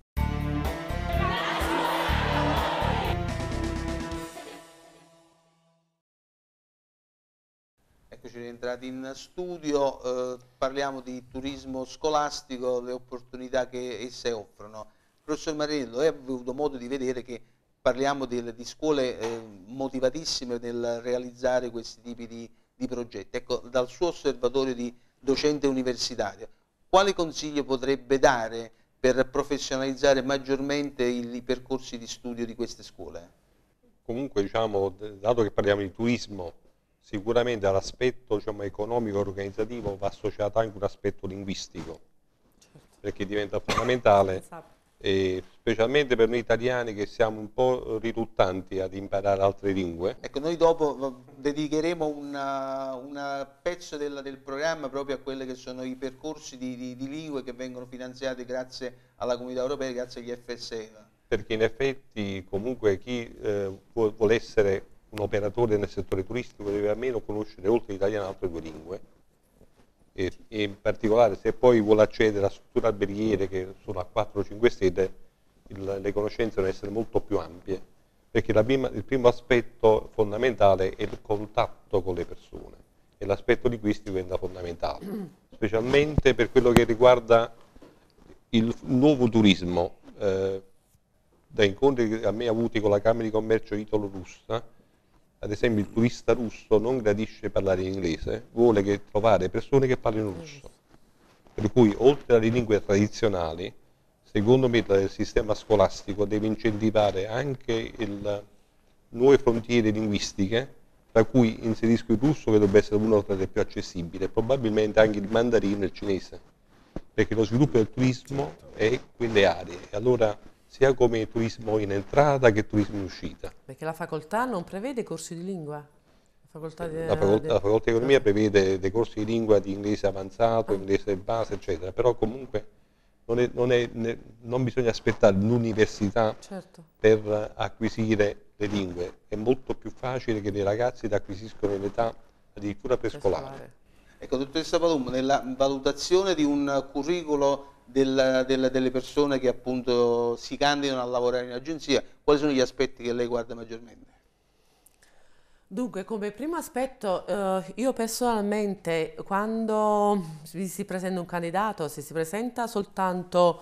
Eccoci rientrati in studio, eh, parliamo di turismo scolastico, le opportunità che esse offrono. Professor Marinello, lei ha avuto modo di vedere che parliamo di, di scuole eh, motivatissime nel realizzare questi tipi di, di progetti. Ecco, dal suo osservatorio di docente universitario, quali consigli potrebbe dare per professionalizzare maggiormente i, i percorsi di studio di queste scuole? Comunque, diciamo, dato che parliamo di turismo, sicuramente all'aspetto diciamo, economico e organizzativo va associato anche un aspetto linguistico, certo, perché diventa fondamentale. E specialmente per noi italiani che siamo un po' riluttanti ad imparare altre lingue. Ecco, noi dopo dedicheremo un pezzo del, del programma proprio a quelli che sono i percorsi di, di, di lingue che vengono finanziati grazie alla Comunità Europea, grazie agli F S E. Perché in effetti comunque chi eh, vuole essere un operatore nel settore turistico deve almeno conoscere oltre l'italiano altre due lingue. E, e in particolare se poi vuole accedere a strutture alberghiere che sono a quattro o cinque stelle, il, le conoscenze devono essere molto più ampie, perché la prima, il primo aspetto fondamentale è il contatto con le persone e l'aspetto linguistico diventa fondamentale, specialmente per quello che riguarda il nuovo turismo. Eh, da incontri che a me avuti con la Camera di Commercio italo-russa, ad esempio il turista russo non gradisce parlare in inglese, vuole che trovare persone che parlino russo. Per cui oltre alle lingue tradizionali, secondo me il sistema scolastico deve incentivare anche il, nuove frontiere linguistiche, tra cui inserisco il russo che dovrebbe essere una delle più accessibili, e probabilmente anche il mandarino e il cinese, perché lo sviluppo del turismo è quelle aree. E allora, sia come turismo in entrata che turismo in uscita. Perché la facoltà non prevede corsi di lingua? La facoltà di, la facoltà, de... la facoltà di economia prevede dei corsi di lingua di inglese avanzato, ah. inglese base, eccetera, però comunque non, è, non, è, non bisogna aspettare l'università, certo, per acquisire le lingue. È molto più facile che i ragazzi le acquisiscono in età addirittura prescolare. Ecco, dottoressa Palumbo, nella valutazione di un curriculum Del, del, delle persone che appunto si candidano a lavorare in agenzia, quali sono gli aspetti che lei guarda maggiormente? Dunque, come primo aspetto, eh, io personalmente quando si presenta un candidato, se si presenta soltanto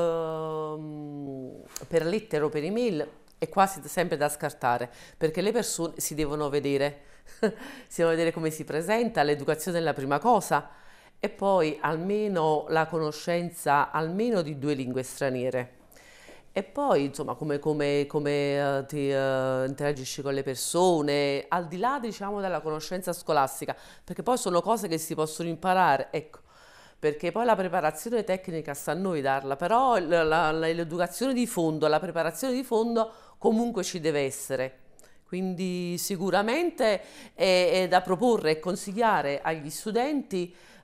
eh, per lettera o per email, è quasi sempre da scartare, perché le persone si devono vedere, si devono vedere come si presenta, l'educazione è la prima cosa, e poi almeno la conoscenza almeno di due lingue straniere. E poi, insomma, come, come, come uh, ti uh, interagisci con le persone, al di là, diciamo, della conoscenza scolastica, perché poi sono cose che si possono imparare, ecco, perché poi la preparazione tecnica sta a noi darla, però l'educazione di fondo, la preparazione di fondo comunque ci deve essere. Quindi sicuramente è, è da proporre e consigliare agli studenti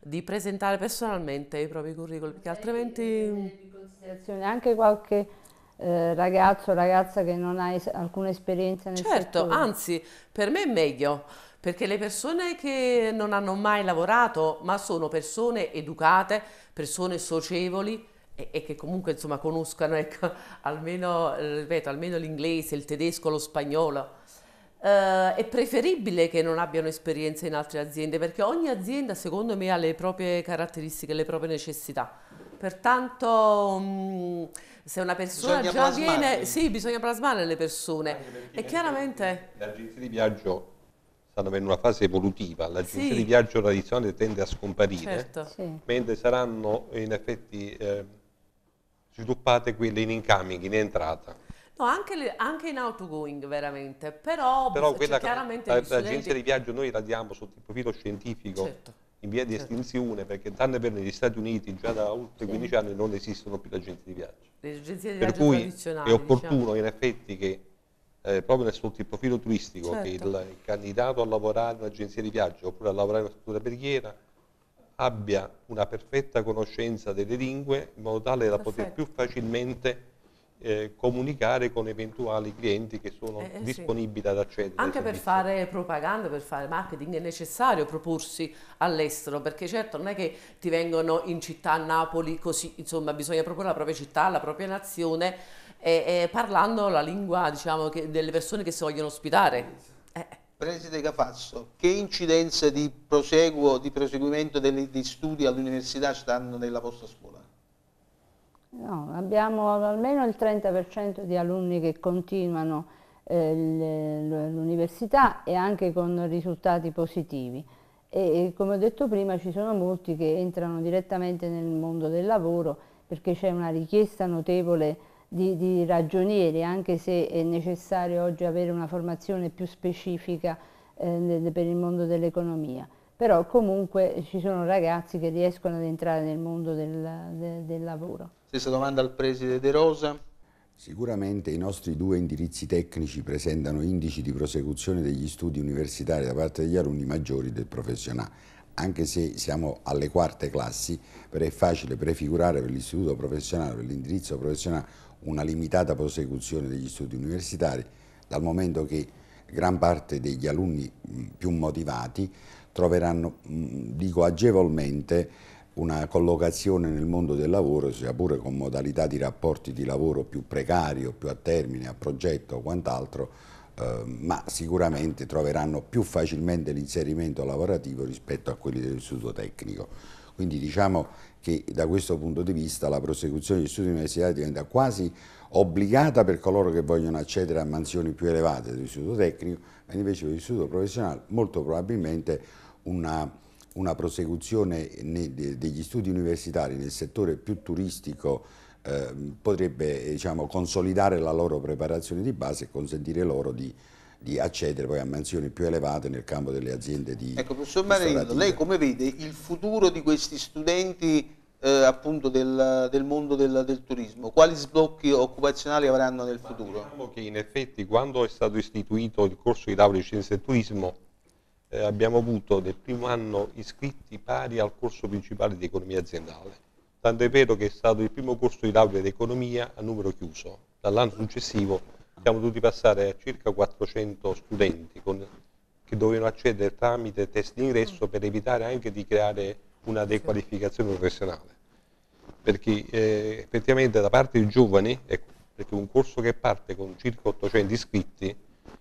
di presentare personalmente i propri curriculum, perché altrimenti... Anche qualche eh, ragazzo o ragazza che non ha es alcuna esperienza nel certo, settore. Anzi, per me è meglio, perché le persone che non hanno mai lavorato, ma sono persone educate, persone socievoli e, e che comunque insomma conoscano, ecco, almeno, ripeto, almeno l'inglese, il tedesco, lo spagnolo. Uh, è preferibile che non abbiano esperienza in altre aziende, perché ogni azienda secondo me ha le proprie caratteristiche, le proprie necessità. Pertanto mh, se una persona bisogna già plasmarle. viene, sì, bisogna plasmare le persone e chiaramente le agenzie di viaggio stanno avendo una fase evolutiva, l'agenzia sì. di viaggio tradizionale tende a scomparire, certo. Sì. mentre saranno in effetti eh, sviluppate quelle in incoming, in entrata. No, anche, le, anche in outgoing veramente, però, Però quella, chiaramente la, gli studenti... l'agenzia di viaggio noi la diamo sotto il profilo scientifico certo. in via di certo. estinzione, perché tanto per negli Stati Uniti già da oltre sì. quindici anni non esistono più le agenzie di viaggio. Le agenzie di per viaggio cui tradizionali, è opportuno diciamo. in effetti che eh, proprio sotto il profilo turistico certo. che il, il candidato a lavorare in un'agenzia di viaggio oppure a lavorare in una struttura alberghiera abbia una perfetta conoscenza delle lingue in modo tale da Perfetto. poter più facilmente Eh, comunicare con eventuali clienti che sono eh, eh, disponibili sì. ad accedere anche ai per servizi. fare propaganda, per fare marketing è necessario proporsi all'estero, perché certo non è che ti vengono in città a Napoli così, insomma bisogna proporre la propria città, la propria nazione e, e parlando la lingua, diciamo, che, delle persone che si vogliono ospitare. Eh. Preside Cafasso, che incidenza di proseguo, di proseguimento degli, di studi all'università stanno nella vostra scuola? No, abbiamo almeno il trenta per cento di alunni che continuano eh, l'università e anche con risultati positivi. E, e come ho detto prima ci sono molti che entrano direttamente nel mondo del lavoro perché c'è una richiesta notevole di, di ragionieri, anche se è necessario oggi avere una formazione più specifica eh, per il mondo dell'economia. Però comunque ci sono ragazzi che riescono ad entrare nel mondo del, de, del lavoro. Stessa domanda al Preside De Rosa. Sicuramente i nostri due indirizzi tecnici presentano indici di prosecuzione degli studi universitari da parte degli alunni maggiori del professionale, anche se siamo alle quarte classi, però è facile prefigurare per l'istituto professionale, per l'indirizzo professionale, una limitata prosecuzione degli studi universitari, dal momento che gran parte degli alunni più motivati troveranno, dico agevolmente, una collocazione nel mondo del lavoro, sia pure con modalità di rapporti di lavoro più precario, più a termine, a progetto o quant'altro, eh, ma sicuramente troveranno più facilmente l'inserimento lavorativo rispetto a quelli dell'istituto tecnico. Quindi diciamo che da questo punto di vista la prosecuzione degli studi universitari diventa quasi obbligata per coloro che vogliono accedere a mansioni più elevate dell'istituto tecnico, ma invece per l'istituto professionale molto probabilmente una una prosecuzione degli studi universitari nel settore più turistico eh, potrebbe diciamo, consolidare la loro preparazione di base e consentire loro di, di accedere poi a mansioni più elevate nel campo delle aziende di Ecco, professor Marinello, lei come vede il futuro di questi studenti eh, appunto del, del mondo del, del turismo? Quali sblocchi occupazionali avranno nel futuro? Diciamo che in effetti quando è stato istituito il corso di laurea in scienze del turismo Eh, abbiamo avuto nel primo anno iscritti pari al corso principale di economia aziendale, tanto è vero che è stato il primo corso di laurea di economia a numero chiuso. Dall'anno successivo siamo dovuti passare a circa quattrocento studenti con, che dovevano accedere tramite test d'ingresso per evitare anche di creare una dequalificazione professionale, perché eh, effettivamente da parte dei giovani, ecco, perché un corso che parte con circa ottocento iscritti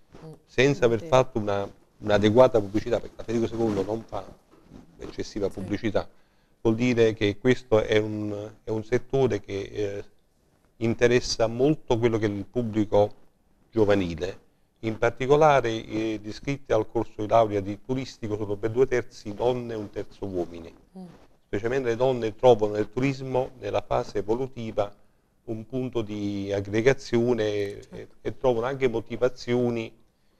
senza aver fatto una un'adeguata pubblicità, perché la Federico secondo non fa eccessiva pubblicità, vuol dire che questo è un, è un settore che eh, interessa molto quello che è il pubblico giovanile, in particolare eh, gli iscritti al corso di laurea di turistico sono per due terzi donne e un terzo uomini, mm. specialmente le donne trovano nel turismo, nella fase evolutiva, un punto di aggregazione certo. e, e trovano anche motivazioni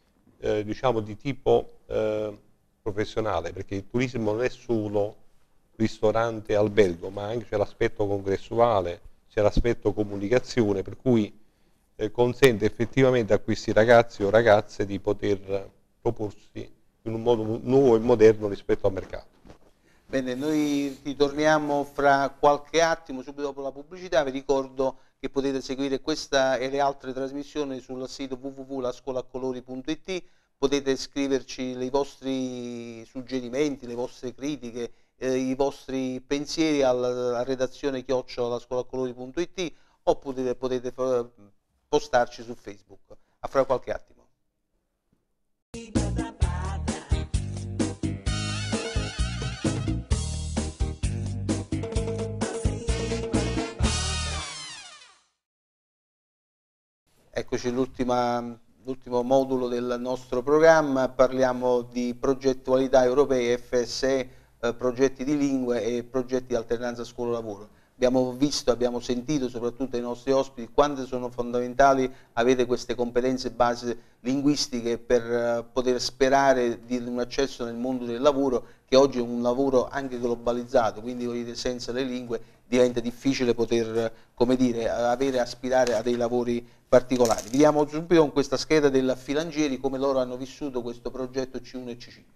Eh, diciamo di tipo eh, professionale, perché il turismo non è solo ristorante e albergo, ma anche c'è l'aspetto congressuale, c'è l'aspetto comunicazione, per cui eh, consente effettivamente a questi ragazzi o ragazze di poter proporsi in un modo nuovo e moderno rispetto al mercato. Bene, noi ritorniamo fra qualche attimo, subito dopo la pubblicità. Vi ricordo che potete seguire questa e le altre trasmissioni sul sito w w w punto la scuola a colori punto i t. Potete scriverci i vostri suggerimenti, le vostre critiche, eh, i vostri pensieri alla, alla redazione chiocciola la scuola a colori punto i t, o potete, potete postarci su Facebook. A fra qualche attimo. Eccoci l'ultimo modulo del nostro programma. Parliamo di progettualità europee, F S E, eh, progetti di lingue e progetti di alternanza scuola-lavoro. Abbiamo visto, abbiamo sentito soprattutto dai nostri ospiti quanto sono fondamentali avere queste competenze base linguistiche per uh, poter sperare di un accesso nel mondo del lavoro, che oggi è un lavoro anche globalizzato, quindi senza le lingue diventa difficile poter, come dire, avere, aspirare a dei lavori particolari. Vediamo subito con questa scheda del Filangieri come loro hanno vissuto questo progetto C uno e C cinque.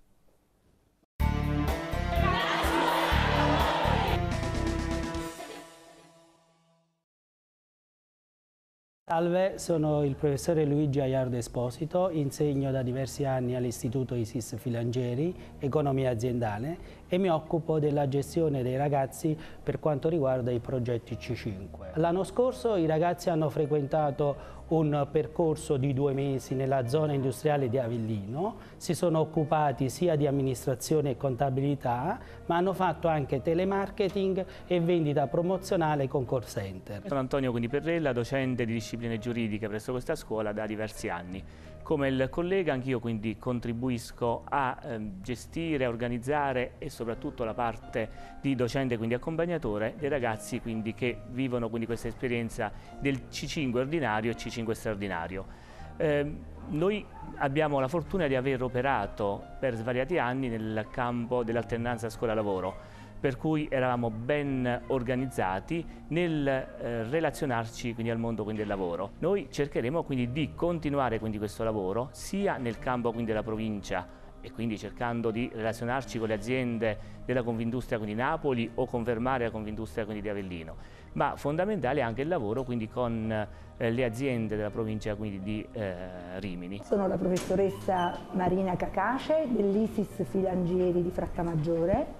Salve, sono il professore Luigi Aiardo Esposito, insegno da diversi anni all'Istituto Isis Filangieri, Economia Aziendale, e mi occupo della gestione dei ragazzi per quanto riguarda i progetti C cinque. L'anno scorso i ragazzi hanno frequentato un percorso di due mesi nella zona industriale di Avellino, si sono occupati sia di amministrazione e contabilità, ma hanno fatto anche telemarketing e vendita promozionale con call center. Sono Antonio Perrella, docente di discipline giuridiche presso questa scuola da diversi anni. Come il collega anch'io quindi contribuisco a eh, gestire, a organizzare e soprattutto la parte di docente, quindi accompagnatore dei ragazzi quindi che vivono quindi questa esperienza del C cinque ordinario e C cinque straordinario. Eh, noi abbiamo la fortuna di aver operato per svariati anni nel campo dell'alternanza scuola-lavoro, per cui eravamo ben organizzati nel eh, relazionarci quindi al mondo quindi del lavoro. Noi cercheremo quindi di continuare quindi questo lavoro sia nel campo quindi della provincia, e quindi cercando di relazionarci con le aziende della Confindustria quindi Napoli o confermare la Confindustria quindi di Avellino, ma fondamentale anche il lavoro quindi con eh, le aziende della provincia quindi di eh, Rimini. Sono la professoressa Marina Cacace dell'Isis Filangieri di Frattamaggiore,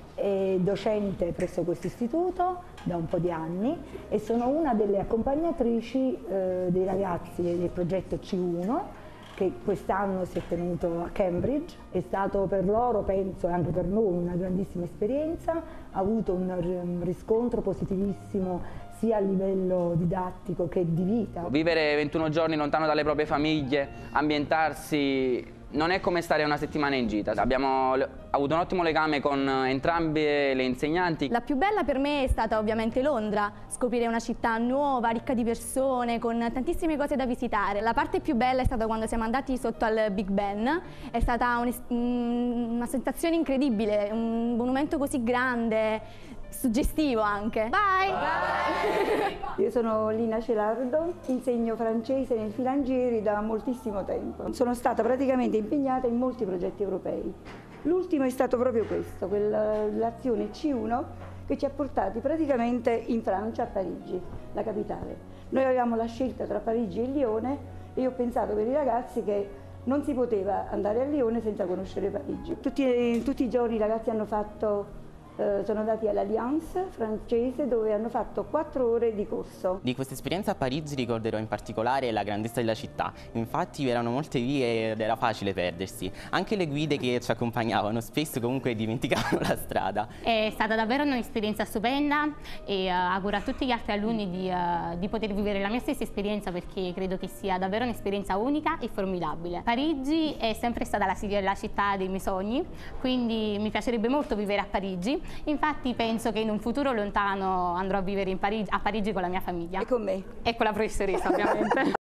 docente presso questo istituto da un po' di anni e sono una delle accompagnatrici eh, dei ragazzi del progetto C uno che quest'anno si è tenuto a Cambridge. È stato per loro, penso, e anche per noi una grandissima esperienza, ha avuto un riscontro positivissimo sia a livello didattico che di vita. Vivere ventuno giorni lontano dalle proprie famiglie, ambientarsi, non è come stare una settimana in gita. Abbiamo avuto un ottimo legame con entrambe le insegnanti. La più bella per me è stata ovviamente Londra, scoprire una città nuova, ricca di persone, con tantissime cose da visitare. La parte più bella è stata quando siamo andati sotto al Big Ben, è stata un, una sensazione incredibile, un monumento così grande, suggestivo anche. Bye! Bye. Io sono Lina Celardo, insegno francese nel Filangieri da moltissimo tempo. Sono stata praticamente impegnata in molti progetti europei. L'ultimo è stato proprio questo, l'azione C uno che ci ha portati praticamente in Francia, a Parigi, la capitale. Noi avevamo la scelta tra Parigi e Lione e io ho pensato per i ragazzi che non si poteva andare a Lione senza conoscere Parigi. Tutti, tutti i giorni i ragazzi hanno fatto sono andati all'Alliance francese dove hanno fatto quattro ore di corso. Di questa esperienza a Parigi ricorderò in particolare la grandezza della città. Infatti vi erano molte vie ed era facile perdersi. Anche le guide che ci accompagnavano spesso comunque dimenticavano la strada. È stata davvero un'esperienza stupenda e uh, auguro a tutti gli altri alunni di, uh, di poter vivere la mia stessa esperienza, perché credo che sia davvero un'esperienza unica e formidabile. Parigi è sempre stata la, la città dei miei sogni, quindi mi piacerebbe molto vivere a Parigi. Infatti penso che in un futuro lontano andrò a vivere in Parigi, a Parigi con la mia famiglia. E con me. E con la professoressa ovviamente.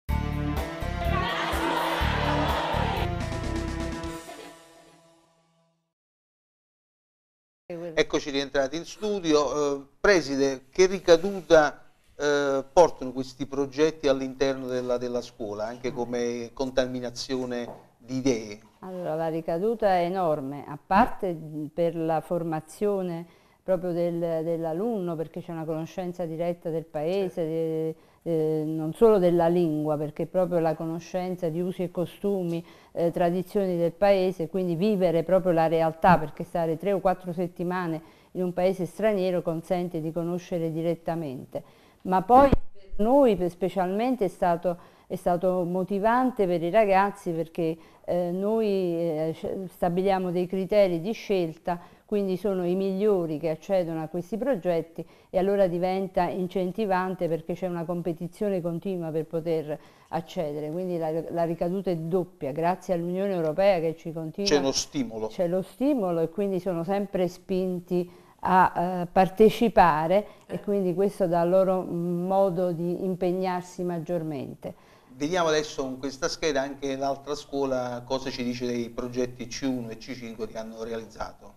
Eccoci rientrati in studio. Eh, preside, che ricaduta eh, portano questi progetti all'interno della, della scuola, anche come contaminazione di idee? Allora, la ricaduta è enorme, a parte per la formazione proprio del, dell'alunno, perché c'è una conoscenza diretta del paese, de, eh, non solo della lingua, perché proprio la conoscenza di usi e costumi, eh, tradizioni del paese, quindi vivere proprio la realtà, perché stare tre o quattro settimane in un paese straniero consente di conoscere direttamente. Ma poi per noi specialmente è stato è stato motivante per i ragazzi, perché eh, noi eh, stabiliamo dei criteri di scelta, quindi sono i migliori che accedono a questi progetti, e allora diventa incentivante perché c'è una competizione continua per poter accedere, quindi la, la ricaduta è doppia, grazie all'Unione Europea che ci continua. C'è lo stimolo. C'è lo stimolo e quindi sono sempre spinti a uh, partecipare, e quindi questo dà loro un modo di impegnarsi maggiormente. Vediamo adesso con questa scheda anche l'altra scuola cosa ci dice dei progetti C uno e C cinque che hanno realizzato.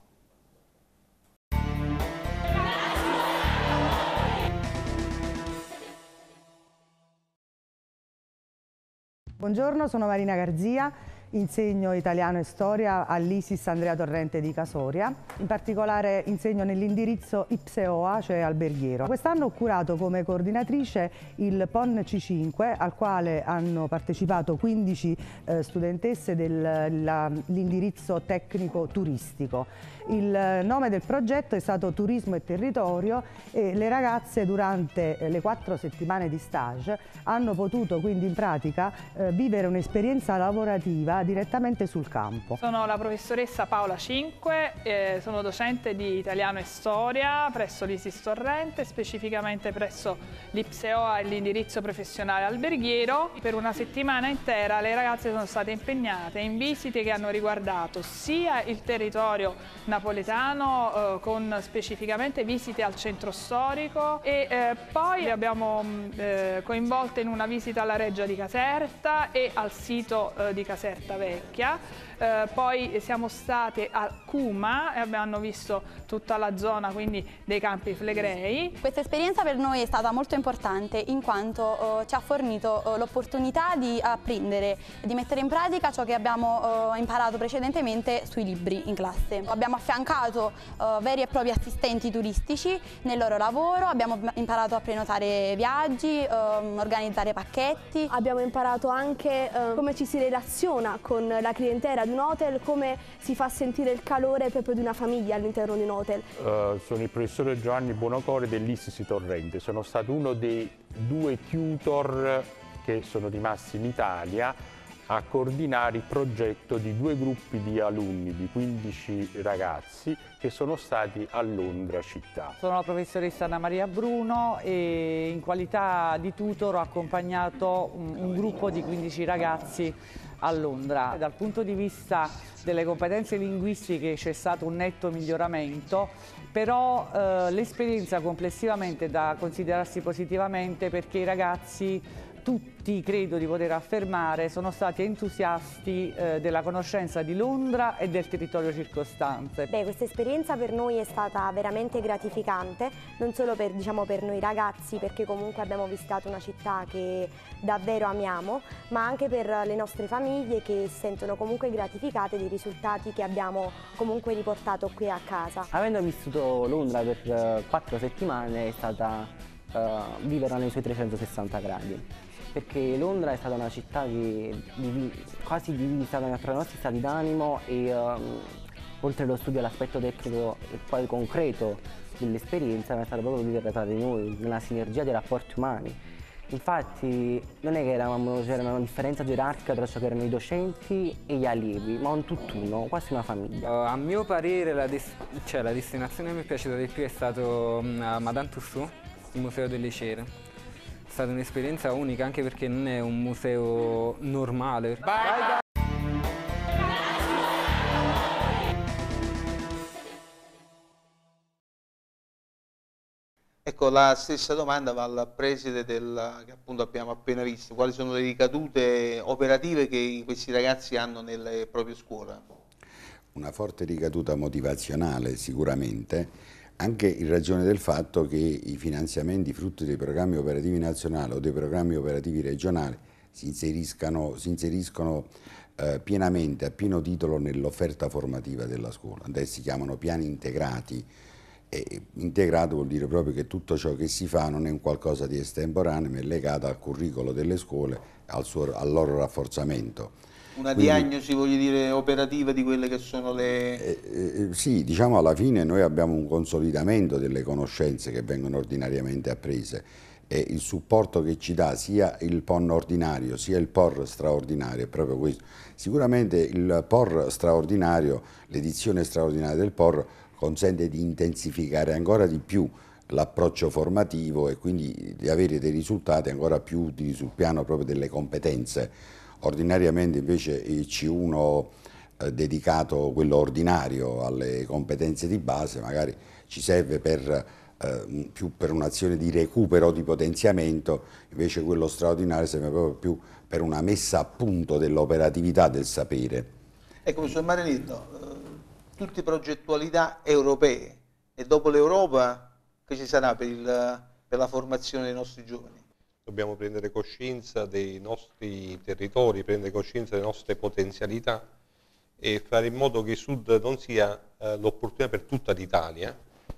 Buongiorno, sono Marina Garzia, insegno italiano e storia all'Isis Andrea Torrente di Casoria, in particolare insegno nell'indirizzo I P S E O A, cioè alberghiero. Quest'anno ho curato come coordinatrice il P O N C cinque, al quale hanno partecipato quindici eh, studentesse dell'indirizzo tecnico turistico. Il nome del progetto è stato Turismo e Territorio, e le ragazze durante le quattro settimane di stage hanno potuto quindi in pratica eh, vivere un'esperienza lavorativa direttamente sul campo. Sono la professoressa Paola Cinque, eh, sono docente di italiano e storia presso l'Isis Torrente, specificamente presso l'I P S E O A e l'indirizzo professionale alberghiero. Per una settimana intera le ragazze sono state impegnate in visite che hanno riguardato sia il territorio napoletano, eh, con specificamente visite al centro storico, e eh, poi le abbiamo eh, coinvolte in una visita alla Reggia di Caserta e al sito eh, di Caserta Vecchia. Eh, poi siamo state a Cuma e hanno visto tutta la zona, quindi dei Campi Flegrei. Questa esperienza per noi è stata molto importante in quanto eh, ci ha fornito eh, l'opportunità di apprendere, di mettere in pratica ciò che abbiamo eh, imparato precedentemente sui libri in classe. Abbiamo affiancato eh, veri e propri assistenti turistici nel loro lavoro, abbiamo imparato a prenotare viaggi, eh, organizzare pacchetti. Abbiamo imparato anche eh, come ci si relaziona con la clientela di un hotel, come si fa sentire il calore proprio di una famiglia all'interno di un hotel. Uh, sono il professore Giovanni Buonocore dell'Isis Torrente, sono stato uno dei due tutor che sono rimasti in Italia a coordinare il progetto di due gruppi di alunni di quindici ragazzi che sono stati a Londra città. Sono la professoressa Anna Maria Bruno e in qualità di tutor ho accompagnato un, un gruppo di quindici ragazzi a Londra. Dal punto di vista delle competenze linguistiche c'è stato un netto miglioramento, però eh, l'esperienza complessivamente è da considerarsi positivamente, perché i ragazzi, tutti credo di poter affermare, sono stati entusiasti eh, della conoscenza di Londra e del territorio circostante. Beh, questa esperienza per noi è stata veramente gratificante, non solo per, diciamo, per noi ragazzi, perché comunque abbiamo visitato una città che davvero amiamo, ma anche per le nostre famiglie che si sentono comunque gratificate dei risultati che abbiamo comunque riportato qui a casa. Avendo vissuto Londra per uh, quattro settimane è stata uh, vivere nei suoi trecentosessanta gradi. Perché Londra è stata una città che quasi divisa tra i nostri stati d'animo, e um, oltre allo studio all'aspetto tecnico e poi concreto dell'esperienza è stato proprio vivere tra di noi, nella sinergia dei rapporti umani. Infatti non è che c'era una differenza gerarchica tra ciò che erano i docenti e gli allievi, ma un tutt'uno, quasi una famiglia. Uh, a mio parere la, cioè, la destinazione che mi è piaciuta di più è stato uh, Madame Tussauds, il Museo delle Cere. È stata un'esperienza unica anche perché non è un museo normale. Bye. Ecco, la stessa domanda va al preside del, che appunto abbiamo appena visto. Quali sono le ricadute operative che questi ragazzi hanno nelle proprie scuole? Una forte ricaduta motivazionale sicuramente, anche in ragione del fatto che i finanziamenti frutti dei programmi operativi nazionali o dei programmi operativi regionali si inseriscono, si inseriscono eh, pienamente, a pieno titolo nell'offerta formativa della scuola. Adesso si chiamano piani integrati, e integrato vuol dire proprio che tutto ciò che si fa non è un qualcosa di estemporaneo, ma è legato al curriculum delle scuole, al, suo, al loro rafforzamento. Una Quindi, diagnosi, voglio dire, operativa di quelle che sono le... Eh, eh, sì, diciamo alla fine noi abbiamo un consolidamento delle conoscenze che vengono ordinariamente apprese e il supporto che ci dà sia il P O N ordinario sia il P O R straordinario è proprio questo. Sicuramente il P O R straordinario, l'edizione straordinaria del P O R consente di intensificare ancora di più l'approccio formativo e quindi di avere dei risultati ancora più utili sul piano proprio delle competenze. Ordinariamente invece il C uno eh, dedicato, quello ordinario, alle competenze di base, magari ci serve per, eh, più per un'azione di recupero, di potenziamento, invece quello straordinario serve proprio più per una messa a punto dell'operatività del sapere. Ecco, professor Marinetto, eh, tutte progettualità europee e dopo l'Europa che ci sarà per, il, per la formazione dei nostri giovani? Dobbiamo prendere coscienza dei nostri territori, prendere coscienza delle nostre potenzialità e fare in modo che il Sud non sia eh, l'opportunità per tutta l'Italia,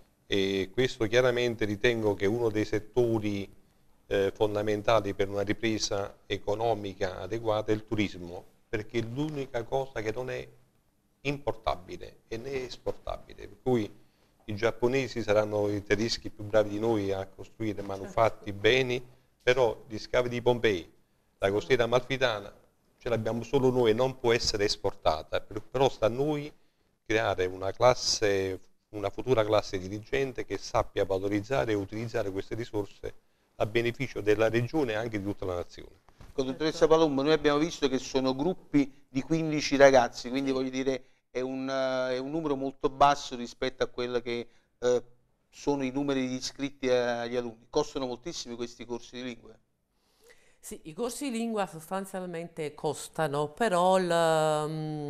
e questo chiaramente ritengo che uno dei settori eh, fondamentali per una ripresa economica adeguata è il turismo, perché è l'unica cosa che non è importabile e né esportabile, per cui i giapponesi saranno i tedeschi più bravi di noi a costruire manufatti, beni, però gli scavi di Pompei, la costiera amalfitana, ce l'abbiamo solo noi e non può essere esportata, però sta a noi creare una classe, una futura classe dirigente che sappia valorizzare e utilizzare queste risorse a beneficio della regione e anche di tutta la nazione. Con dottoressa Palumbo, noi abbiamo visto che sono gruppi di quindici ragazzi, quindi voglio dire è un, è un numero molto basso rispetto a quello che eh, sono i numeri di iscritti agli alunni. Costano moltissimo questi corsi di lingue? Sì, i corsi di lingua sostanzialmente costano, però la,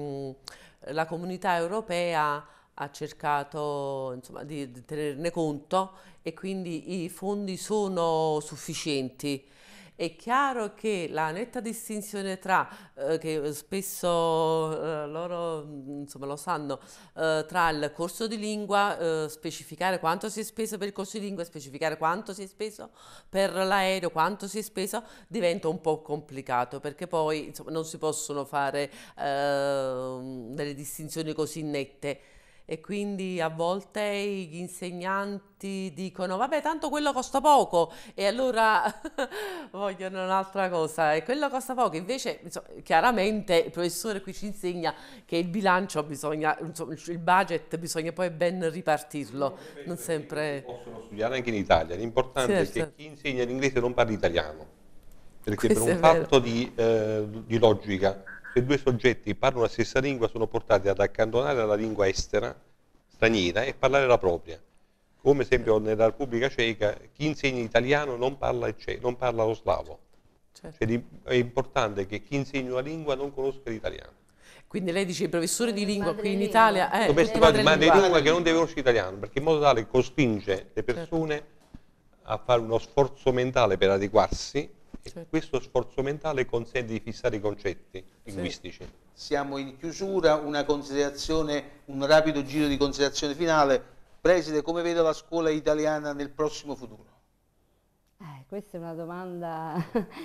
la comunità europea ha cercato insomma, di, di tenerne conto e quindi i fondi sono sufficienti. È chiaro che la netta distinzione tra, eh, che spesso eh, loro insomma, lo sanno, eh, tra il corso di lingua, eh, specificare quanto si è speso per il corso di lingua, specificare quanto si è speso per l'aereo, quanto si è speso, diventa un po' complicato perché poi insomma, non si possono fare eh, delle distinzioni così nette. E quindi a volte gli insegnanti dicono vabbè tanto quello costa poco e allora vogliono un'altra cosa e quello costa poco, invece insomma, chiaramente il professore qui ci insegna che il bilancio bisogna, insomma, il budget bisogna poi ben ripartirlo, non sempre... Possono studiare anche in Italia, l'importante certo. è che chi insegna l'inglese non parli italiano, perché Questo per un è vero. fatto di, eh, di logica, se due soggetti parlano la stessa lingua sono portati ad accantonare la lingua estera, straniera, e parlare la propria. Come esempio nella Repubblica Ceca chi insegna italiano non parla, il ce- non parla lo slavo. Certo. Cioè, di- è importante che chi insegna una lingua non conosca l'italiano. Quindi lei dice i professori di lingua qui in Italia... Eh, Dovresti tutti parlare di madrelingua. lingua che non deve conoscere l'italiano, perché in modo tale che costringe le persone a fare uno sforzo mentale per adeguarsi. Certo. E questo sforzo mentale consente di fissare i concetti linguistici. Siamo in chiusura, una considerazione, un rapido giro di considerazione finale. Preside, come vede la scuola italiana nel prossimo futuro? Eh, questa è una domanda...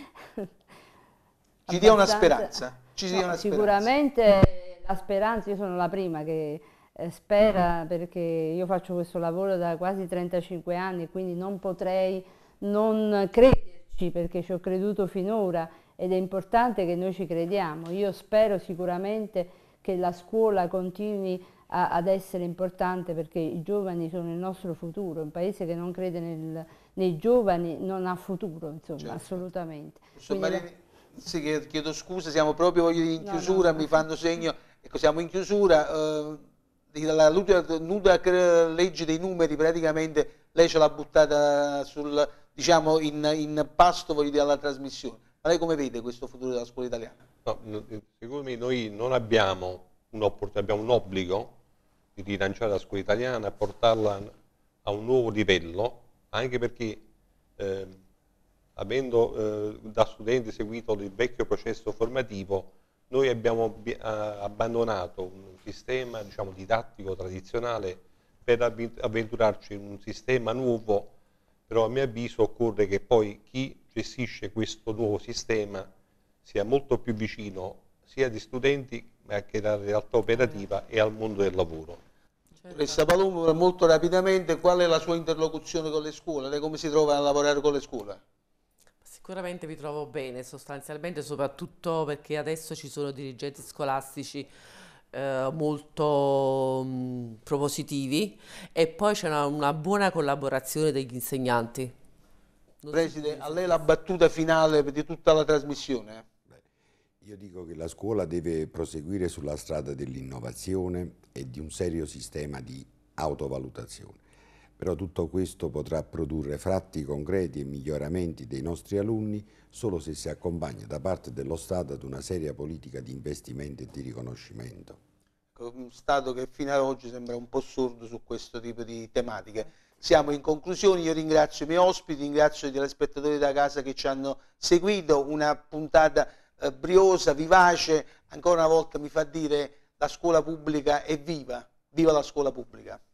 Ci dia una abbastanza- speranza. Ci dia No, una speranza. sicuramente la speranza, io sono la prima che eh, spera, perché io faccio questo lavoro da quasi trentacinque anni e quindi non potrei non crederci, perché ci ho creduto finora ed è importante che noi ci crediamo. Io spero sicuramente che la scuola continui a- ad essere importante, perché i giovani sono il nostro futuro. Un paese che non crede nel- nei giovani non ha futuro, insomma, Certo. assolutamente. Professor Quindi la- Marini, sì, che- chiedo scusa, siamo proprio voglio dire, in No, chiusura, no, no. mi fanno segno, ecco, siamo in chiusura, eh, la nuda, nuda cre- legge dei numeri praticamente lei ce l'ha buttata sul, diciamo, in, in pasto, voglio dire, alla trasmissione. Ma lei come vede questo futuro della scuola italiana? No, no, secondo me noi non abbiamo un'opportunità, abbiamo un obbligo di rilanciare la scuola italiana e portarla a un nuovo livello, anche perché eh, avendo eh, da studente seguito il vecchio processo formativo, noi abbiamo eh, abbandonato un sistema, diciamo, didattico tradizionale per avventurarci in un sistema nuovo, però a mio avviso occorre che poi chi gestisce questo nuovo sistema sia molto più vicino sia agli studenti ma che alla realtà operativa e al mondo del lavoro. Dottoressa Palumbo, molto rapidamente, qual è la sua interlocuzione con le scuole? Lei come si trova a lavorare con le scuole? Sicuramente mi trovo bene, sostanzialmente, soprattutto perché adesso ci sono dirigenti scolastici eh, molto mh, propositivi e poi c'è una, una buona collaborazione degli insegnanti. Non Preside, a lei la battuta finale di tutta la trasmissione? Io dico che la scuola deve proseguire sulla strada dell'innovazione e di un serio sistema di autovalutazione. Però tutto questo potrà produrre fatti concreti e miglioramenti dei nostri alunni solo se si accompagna da parte dello Stato ad una seria politica di investimento e di riconoscimento. Un Stato che fino ad oggi sembra un po' sordo su questo tipo di tematiche. Siamo in conclusione, io ringrazio i miei ospiti, ringrazio i telespettatori da casa che ci hanno seguito, una puntata eh, briosa, vivace, ancora una volta mi fa dire la scuola pubblica è viva, viva la scuola pubblica.